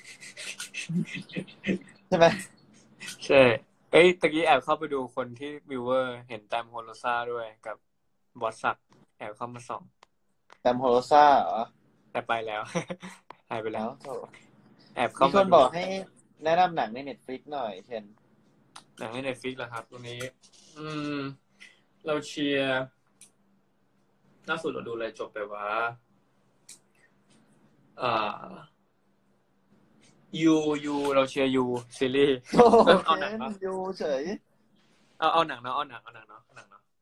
ใช่ไหมใช่ตะกี้แอบเข้าไปดูคนที่วิวเวอร์เห็นแตมโฮโลซ่าด้วยกับบอสซักแอบเข้ามาส่องแตมโฮโลซ่าเหรอแต่ไปแล้วหายไปแล้วแอบเข้ามีคนบอกให้แนะนำหนังใน Netflix หน่อยเช่นหนังใน Netflix เหรอครับตรงนี้เราเชียร์ล่าสุดเราดูอะไรจบไปว่ายูเราเชียร์ยูซีรีส์เอาหนังเนาะยูเฉยเอาหนังเนาะเอาหนังเหรอหนัง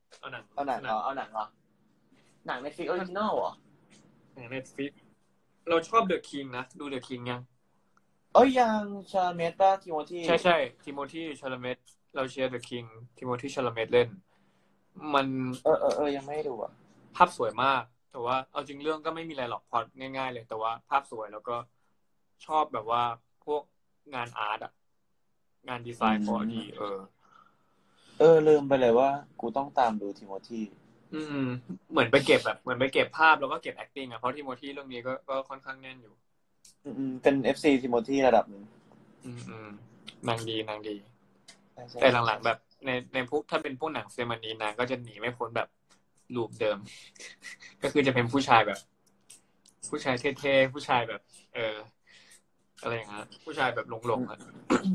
Netflix Original เหรอหนัง Netflix เราชอบ The King นะดู The King ยังยังชาเมตป่ะทิโมธีใช่ทิโมธีชาลาเมตเราเชียร์ The King ทิโมธีชาลาเมตเล่นมันยังไม่ดูอ่ะภาพสวยมากแต่ว่าเอาจริงเรื่องก็ไม่มีอะไรหรอกพอง่ายๆเลยแต่ว่าภาพสวยแล้วก็ชอบแบบว่าพวกงานอาร์ตอะงานดีไซน์เขาดีลืมไปเลยว่ากูต้องตามดูทิโมธีอืมเหมือนไปเก็บแบบเหมือนไปเก็บภาพแล้วก็เก็บ acting อ่ะเพราะทิโมธีเรื่องนี้ก็ค่อนข้างแน่นอยู่เป็น FC ทิโมธีระดับหนึ่งอืมนางดีใช่แต่หลังๆแบบในพวกถ้าเป็นพวกหนังเซมานีนางก็จะหนีไม่พ้นแบบรูปเดิมก็คือจะเป็นผู้ชายแบบ ผู้ชายเท่ๆผู้ชายแบบ อะไรอย่างเงี้ยผู้ชายแบบหลงๆอ่ะ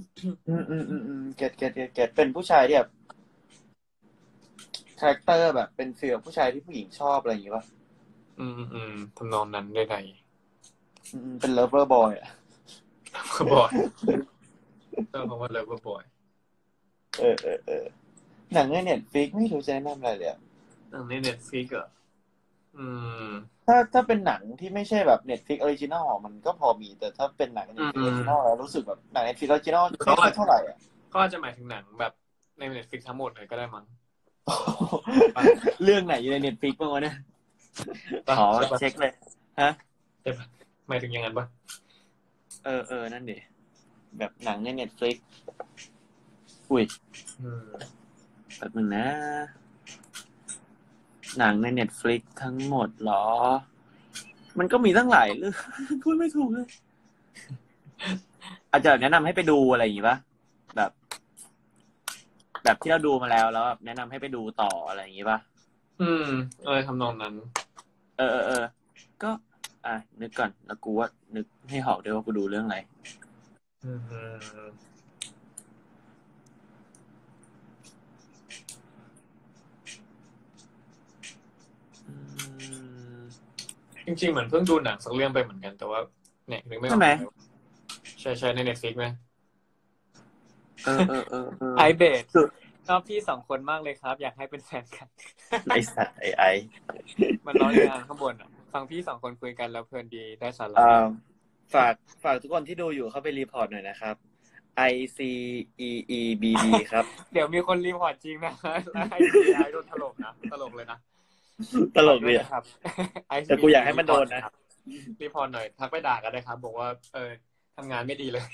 เก็ตเป็นผู้ชายที่แบบคาแรคเตอร์แบบเป็นฟีลผู้ชายที่ผู้หญิงชอบอะไรอย่างงี้ป่ะทำนองนั้นได้เป็นเลิฟเวอร์บอยอ่ะก็บอยเรื่องคำว่าเลิฟบอยหนังในเน็ตฟลิกไม่รู้จะแนะนำอะไรเลยหนังในเน็ตฟลิกอ่ะถ้าเป็นหนังที่ไม่ใช่แบบ Netflix Original มันก็พอมีแต่ถ้าเป็นหนัง Netflix Original แล้วรู้สึกแบบหนัง Netflix Original ไม่ค่อยเท่าไหร่อ่ะก็อาจจะหมายถึงหนังแบบในเน็ตฟลิกทั้งหมดเลยก็ได้มั้งเรื่องไหนอยู่ใน Netflix บ้างวะเนี่ยขอเช็คเลยฮะใช่ปะหมายถึงอย่างนั้นปะนั่นดิแบบหนังใน Netflix อุ้ยแบบนึงนะหนังใน Netflix ทั้งหมดเหรอมันก็มีตั้งหลายเรื่องพูดไม่ถูกเลยอาจจะแนะนำให้ไปดูอะไรอย่างงี้ป่ะแบบที่เราดูมาแล้วแนะนำให้ไปดูต่ออะไรอย่างงี้ป่ะทำนองนั้นก็นึกก่อนแล้วกูว่านึกให้หอกด้วยว่ากูดูเรื่องอะไรจริงๆเหมือนเพิ่งดูหนังสักเรื่องไปเหมือนกันแต่ว่าเนี่ยนึกไม่ออกใช่ไหมใช่ใน Netflix ไหมไอเบสชอบพี่2 คนมากเลยครับอยากให้เป็นแฟนกันไอสัตว์ไอมันร้อนงานข้างบนอ่ะฟังพี่2 คนคุยกันแล้วเพลินดีได้สาระฝากทุกคนที่ดูอยู่เข้าไปรีพอร์ตหน่อยนะครับ ICEEBB ครับเดี๋ยวมีคนรีพอร์ตจริงนะแล้วICI โดนถล่มนะตลกเลยนะตลกดีครับ แต่กูอยากให้มันโดนนะรีพอร์ตหน่อยทักไปด่ากันได้ครับบอกว่าทำงานไม่ดีเลย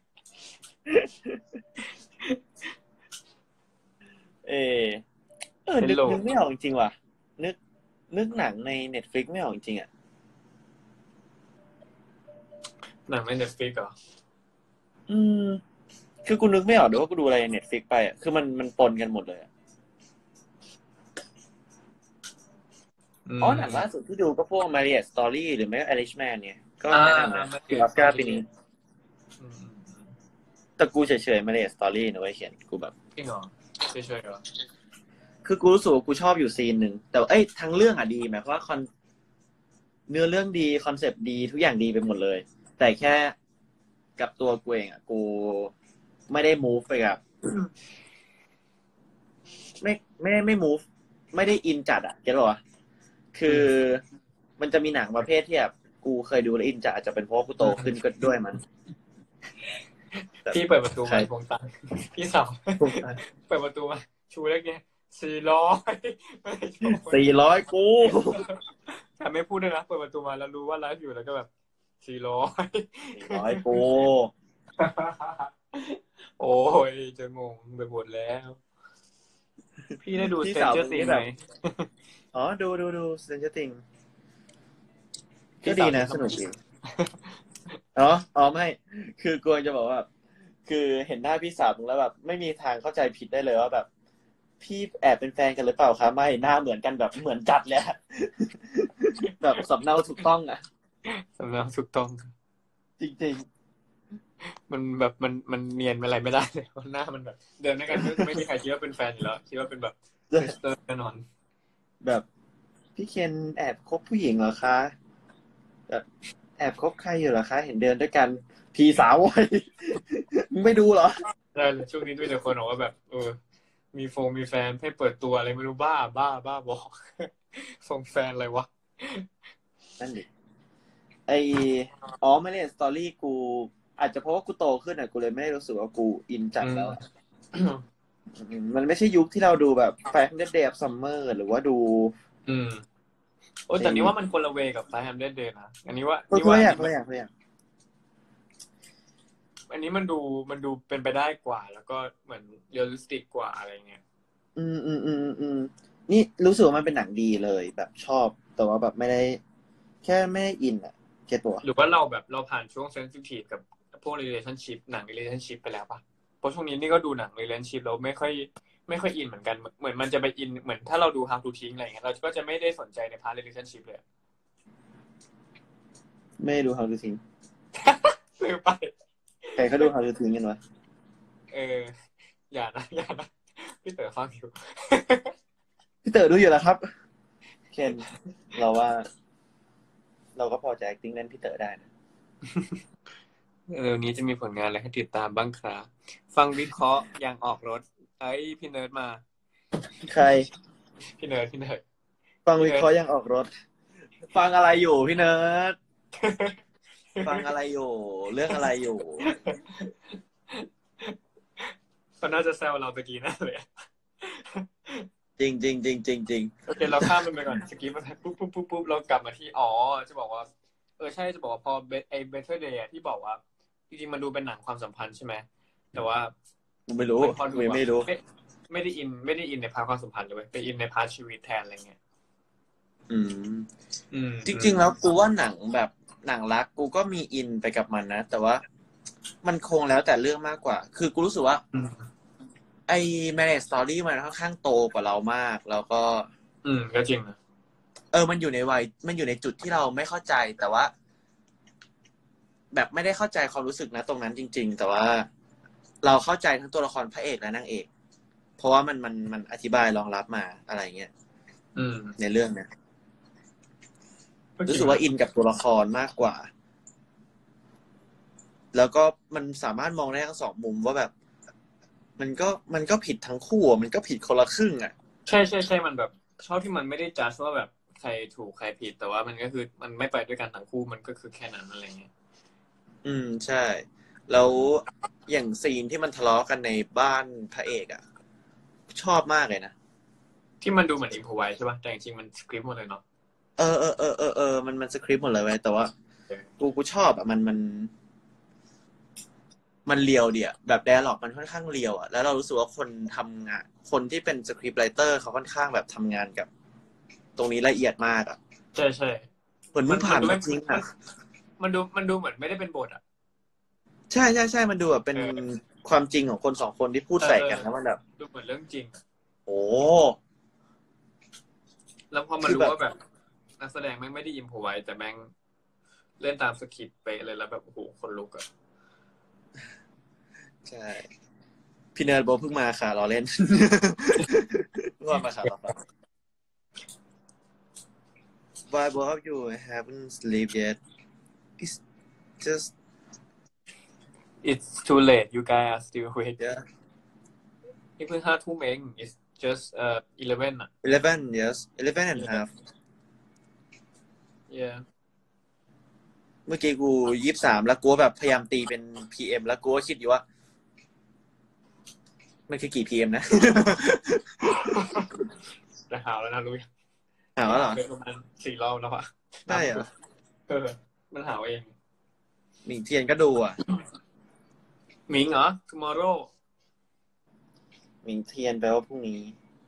นึกไม่ออกจริงว่ะนึกหนังใน Netflix ไม่ออกจริงอ่ะหนังใน Netflix เหรอคือกูนึกไม่ออกด้วยว่ากูดูอะไรใน Netflix ไปอ่ะคือมันปนกันหมดเลยหนังล่าสุดที่ดูก็พวก Marriage Story หรือไม่ก็ Irishman เนี่ยก็แนะนำนะคือออสการ์ปีนี้แต่กูเฉยๆ Marriage Story นะเว้ยเขียนกูแบบจริงเหรอเฉยๆเหรอคือกูรู้สึกว่ากูชอบอยู่ซีนหนึ่งแต่ทั้งเรื่องอ่ะดีหมายความว่าเนื้อเรื่องดีคอนเซปต์ดีทุกอย่างดีไปหมดเลยแต่แค่กับตัวกูเองอ่ะกูไม่ได้ move ไปกับไม่ move ไม่ได้อินจัดอ่ะเก็ตป่ะคือมันจะมีหนังประเภทที่แบบกูเคยดูแล้วอินจัดอาจจะเป็นเพราะกูโตขึ้นก็ด้วยมันพี่เปิดประตูมาพงตังพี่สาวเปิดประตูมาชูเล็กเนี่ย 400กูแต่ไม่พูดด้วยนะเปิดประตูมาแล้วรู้ว่าไลฟ์อยู่แล้วก็แบบ 400กูโอ้ยจะงงไปหมดแล้วพี่ได้ดู Stranger Things ไหมดู Stranger Things ก็ดีนะสนุกดีไม่คือกวงจะบอกว่าคือเห็นหน้าพี่สาวมึงแล้วแบบไม่มีทางเข้าใจผิดได้เลยว่าแบบพี่แอบเป็นแฟนกันหรือเปล่าคะไม่หน้าเหมือนกันแบบเหมือนจัดเลยแบบสำเนาถูกต้องอ่ะสำเนาถูกต้องจริงๆมันแบบมันเนียนอะไรไม่ได้เลยเพราะหน้ามันแบบเดินด้วยกันไม่มีใครคิดว่าเป็นแฟนอยู่แล้วคิดว่าเป็นแบบเซสเตอร์แน่นอนแบบพี่เคนแอบคบผู้หญิงเหรอคะแบบแอบคบใครอยู่เหรอคะเห็นเดินด้วยกันพี่สาวว้ยมึงไม่ดูเหรอใช่ช่วงนี้ด้วยแต่คนบอกว่าแบบมีแฟนให้เปิดตัวอะไรไม่รู้บ้าบอกส่งแฟนอะไรวะนั่นดิไม่เล่นสตอรี่กูอาจจะเพราะว่ากูโตขึ้นอ่ะกูเลยไม่ได้รู้สึกว่ากูอินจัดแล้วมันไม่ใช่ยุคที่เราดูแบบ 500 Days of Summer หรือว่าดูโอ้แต่นี้ว่ามันคนละเวกับ 500 Days นะอันนี้ว่าก็นี่ว่าอยากเลยอยากเลยอยากอันนี้มันดูเป็นไปได้กว่า แล้วก็เหมือนเรียลลิสติกกว่าอะไรเงี้ยนี่รู้สึกว่ามันเป็นหนังดีเลยแบบชอบแต่ว่าแบบไม่ได้แค่ไม่ได้อินอ่ะเก็ตปะหรือว่าเราผ่านช่วงเซนซิทีฟกับพวก relationship หนัง relationship ไปแล้วปะเพราะช่วงนี้นี่ก็ดูหนัง relationship แล้วไม่ค่อยอินเหมือนกันเหมือนมันจะไปอินเหมือนถ้าเราดู How to ทิ้งอะไรเงี้ยเราก็จะไม่ได้สนใจในพาร์ท relationship เลยไม่ดู How to ทิ้งลืมไปใครเขาดู How to ทิ้งกันวะอย่านะพี่เต๋อฟังอยู่พี่เต๋อดูอยู่แล้วครับเคนเราว่า เราก็พอจะ acting เล่นพี่เต๋อได้นะเร็วนี้จะมีผลงานอะไรให้ติดตามบ้างครับฟังวิเคราะห์อย่างออกรถพี่เนิร์ดมาใครพี่เนิร์ดฟังวิเคราะห์ยังออกรถ ฟังอะไรอยู่พี่เนิร์ด ฟังอะไรอยู่ เรื่องอะไรอยู่เขาน่าจะแซวเราตะกี้นั่นเลยจริงโอเคเราข้ามมันไปก่อนสกิปมันปุ๊บเรากลับมาที่จะบอกว่าใช่จะบอกว่าพอBetter Day อะที่บอกว่าจริงๆมันดูเป็นหนังความสัมพันธ์ใช่ไหมแต่ว่าไม่รู้พอดูไม่รู้ไม่ได้อินในพาร์ทความสัมพันธ์เลยไปอินในพาร์ทชีวิตแทนอะไรเงี้ยจริงๆแล้วกูว่าหนังแบบหนังรักกูก็มีอินไปกับมันนะแต่ว่ามันคงแล้วแต่เรื่องมากกว่าคือกูรู้สึกว่าไอ้ Marriage Story มันค่อนข้างโตกว่าเรามากแล้วก็ก็จริงนะมันอยู่ในวัยมันอยู่ในจุดที่เราไม่เข้าใจแต่ว่าแบบไม่ได้เข้าใจความรู้สึกนะตรงนั้นจริงๆแต่ว่าเราเข้าใจทั้งตัวละครพระเอกและนางเอกเพราะว่ามันอธิบายรองรับมาอะไรเงี้ยในเรื่องเนี่ยรู้สึกว่าอินกับตัวละครมากกว่าแล้วก็มันสามารถมองได้ทั้งสองมุมว่าแบบมันก็ผิดทั้งคู่มันก็ผิดคนละครึ่งอ่ะใช่มันแบบชอบที่มันไม่ได้จัดว่าแบบใครถูกใครผิดแต่ว่ามันก็คือมันไม่ไปด้วยกันทั้งคู่มันก็คือแค่นั้นอะไรเงี้ยใช่แล้วอย่างซีนที่มันทะเลาะกันในบ้านพระเอกอ่ะชอบมากเลยนะที่มันดูเหมือนอิมพอไวใช่ป่ะแต่จริงๆมันสคริปต์หมดเลยเนาะมันสคริปต์หมดเลยเว้ยแต่ว่ากูชอบอ่ะมันเรียวเดียแบบไดอะล็อกมันค่อนข้างเรียวอ่ะแล้วเรารู้สึกว่าคนทำงานคนที่เป็นสคริปต์ไรเตอร์เขาค่อนข้างแบบทำงานกับตรงนี้ละเอียดมากอ่ะใช่เหมือนมันผ่านจริงอ่ะมันดูเหมือนไม่ได้เป็นบทอ่ะใช่มันดูแบบเป็นความจริงของคนสองคนที่พูดใส่กันแล้วมันแบบดูเหมือนเรื่องจริงโอ้แล้วพอมาดูว่าแบบนักแสดงแม่งไม่ได้อิมพอไวแต่แม่งเล่นตามสคริปต์ไปเลยแล้วแบบโอ้โหคนลุกอ่ะใช่พี่เนิร์ดโบเพิ่งมาค่ะรอเล่นเพิ่งมาค่ะรอฟัง Why both of you haven't slept yet it's just It's too late you guys are still awake yeah นี่เพิ่ง5 ทุ่มเอง It's just 11อ่ะ 11 yes 11 and a half yeah เมื่อกี้กู23แล้วกูแบบพยายามตีเป็น PM แล้วกูก็คิดอยู่ว่ามันคือกี่ PM นะจะหาวแล้วนะรู้ยังหาว่าเหรอเป็นประมาณ4 รอบแล้วอะใช่เหรอมันหาวเองหมิงเทียนก็ดูอ่ะหมิงเหรอ tomorrow หมิงเทียนแปลว่าพรุ่งนี้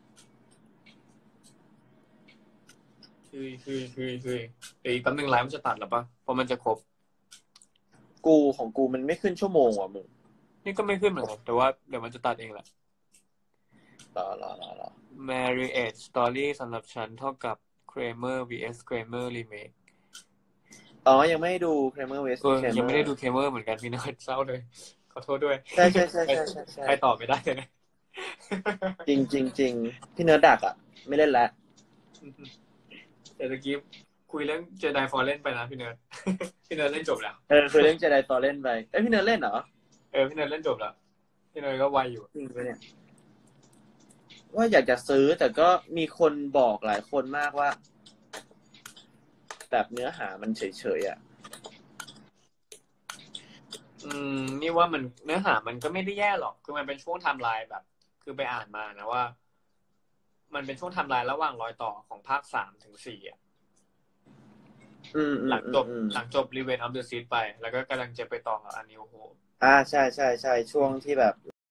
คืออีกแป๊บนึงไลฟ์มันจะตัดหรอปะเพราะมันจะครบของกูมันไม่ขึ้นชั่วโมงว่ะมึงนี่ก็ไม่ขึ้นเหมือนกันแต่ว่าเดี๋ยวมันจะตัดเองแหละรอ Marriage Story สำหรับฉันเท่ากับ Kramer vs Kramer remake ยังไม่ดู Kramer vs Kramer ยังไม่ได้ดู Kramer เหมือนกันพี่น้อยเศร้าเลยขอโทษด้วยใช่ใครตอบไม่ได้เลยจริงพี่เนิร์ดดักอ่ะไม่เล่นแล้วแต่ตะกี้คุยเรื่อง Jedi Fallen ไปนะพี่เนิร์ดพี่เนิร์ดเล่นจบแล้วคุยเรื่อง Jedi Fallen ไปพี่เนิร์ดเล่นเหรอพี่เนิร์ดเล่นจบแล้วพี่เนิร์ดก็ไวอยู่จริงปะเนี่ยว่าอยากจะซื้อแต่ก็มีคนบอกหลายคนมากว่าแบบเนื้อหามันเฉยๆอ่ะนี่ว่ามันเนื้อหามันก็ไม่ได้แย่หรอกคือมันเป็นช่วงไทม์ไลน์แบบคือไปอ่านมานะว่ามันเป็นช่วงไทม์ไลน์ระหว่างรอยต่อของภาค3 ถึง 4อ่ะหลังจบ Revenge of the Sith ไป แล้วก็กำลังจะไปต่อกับ A New Hope ใช่ช่วงที่แบบ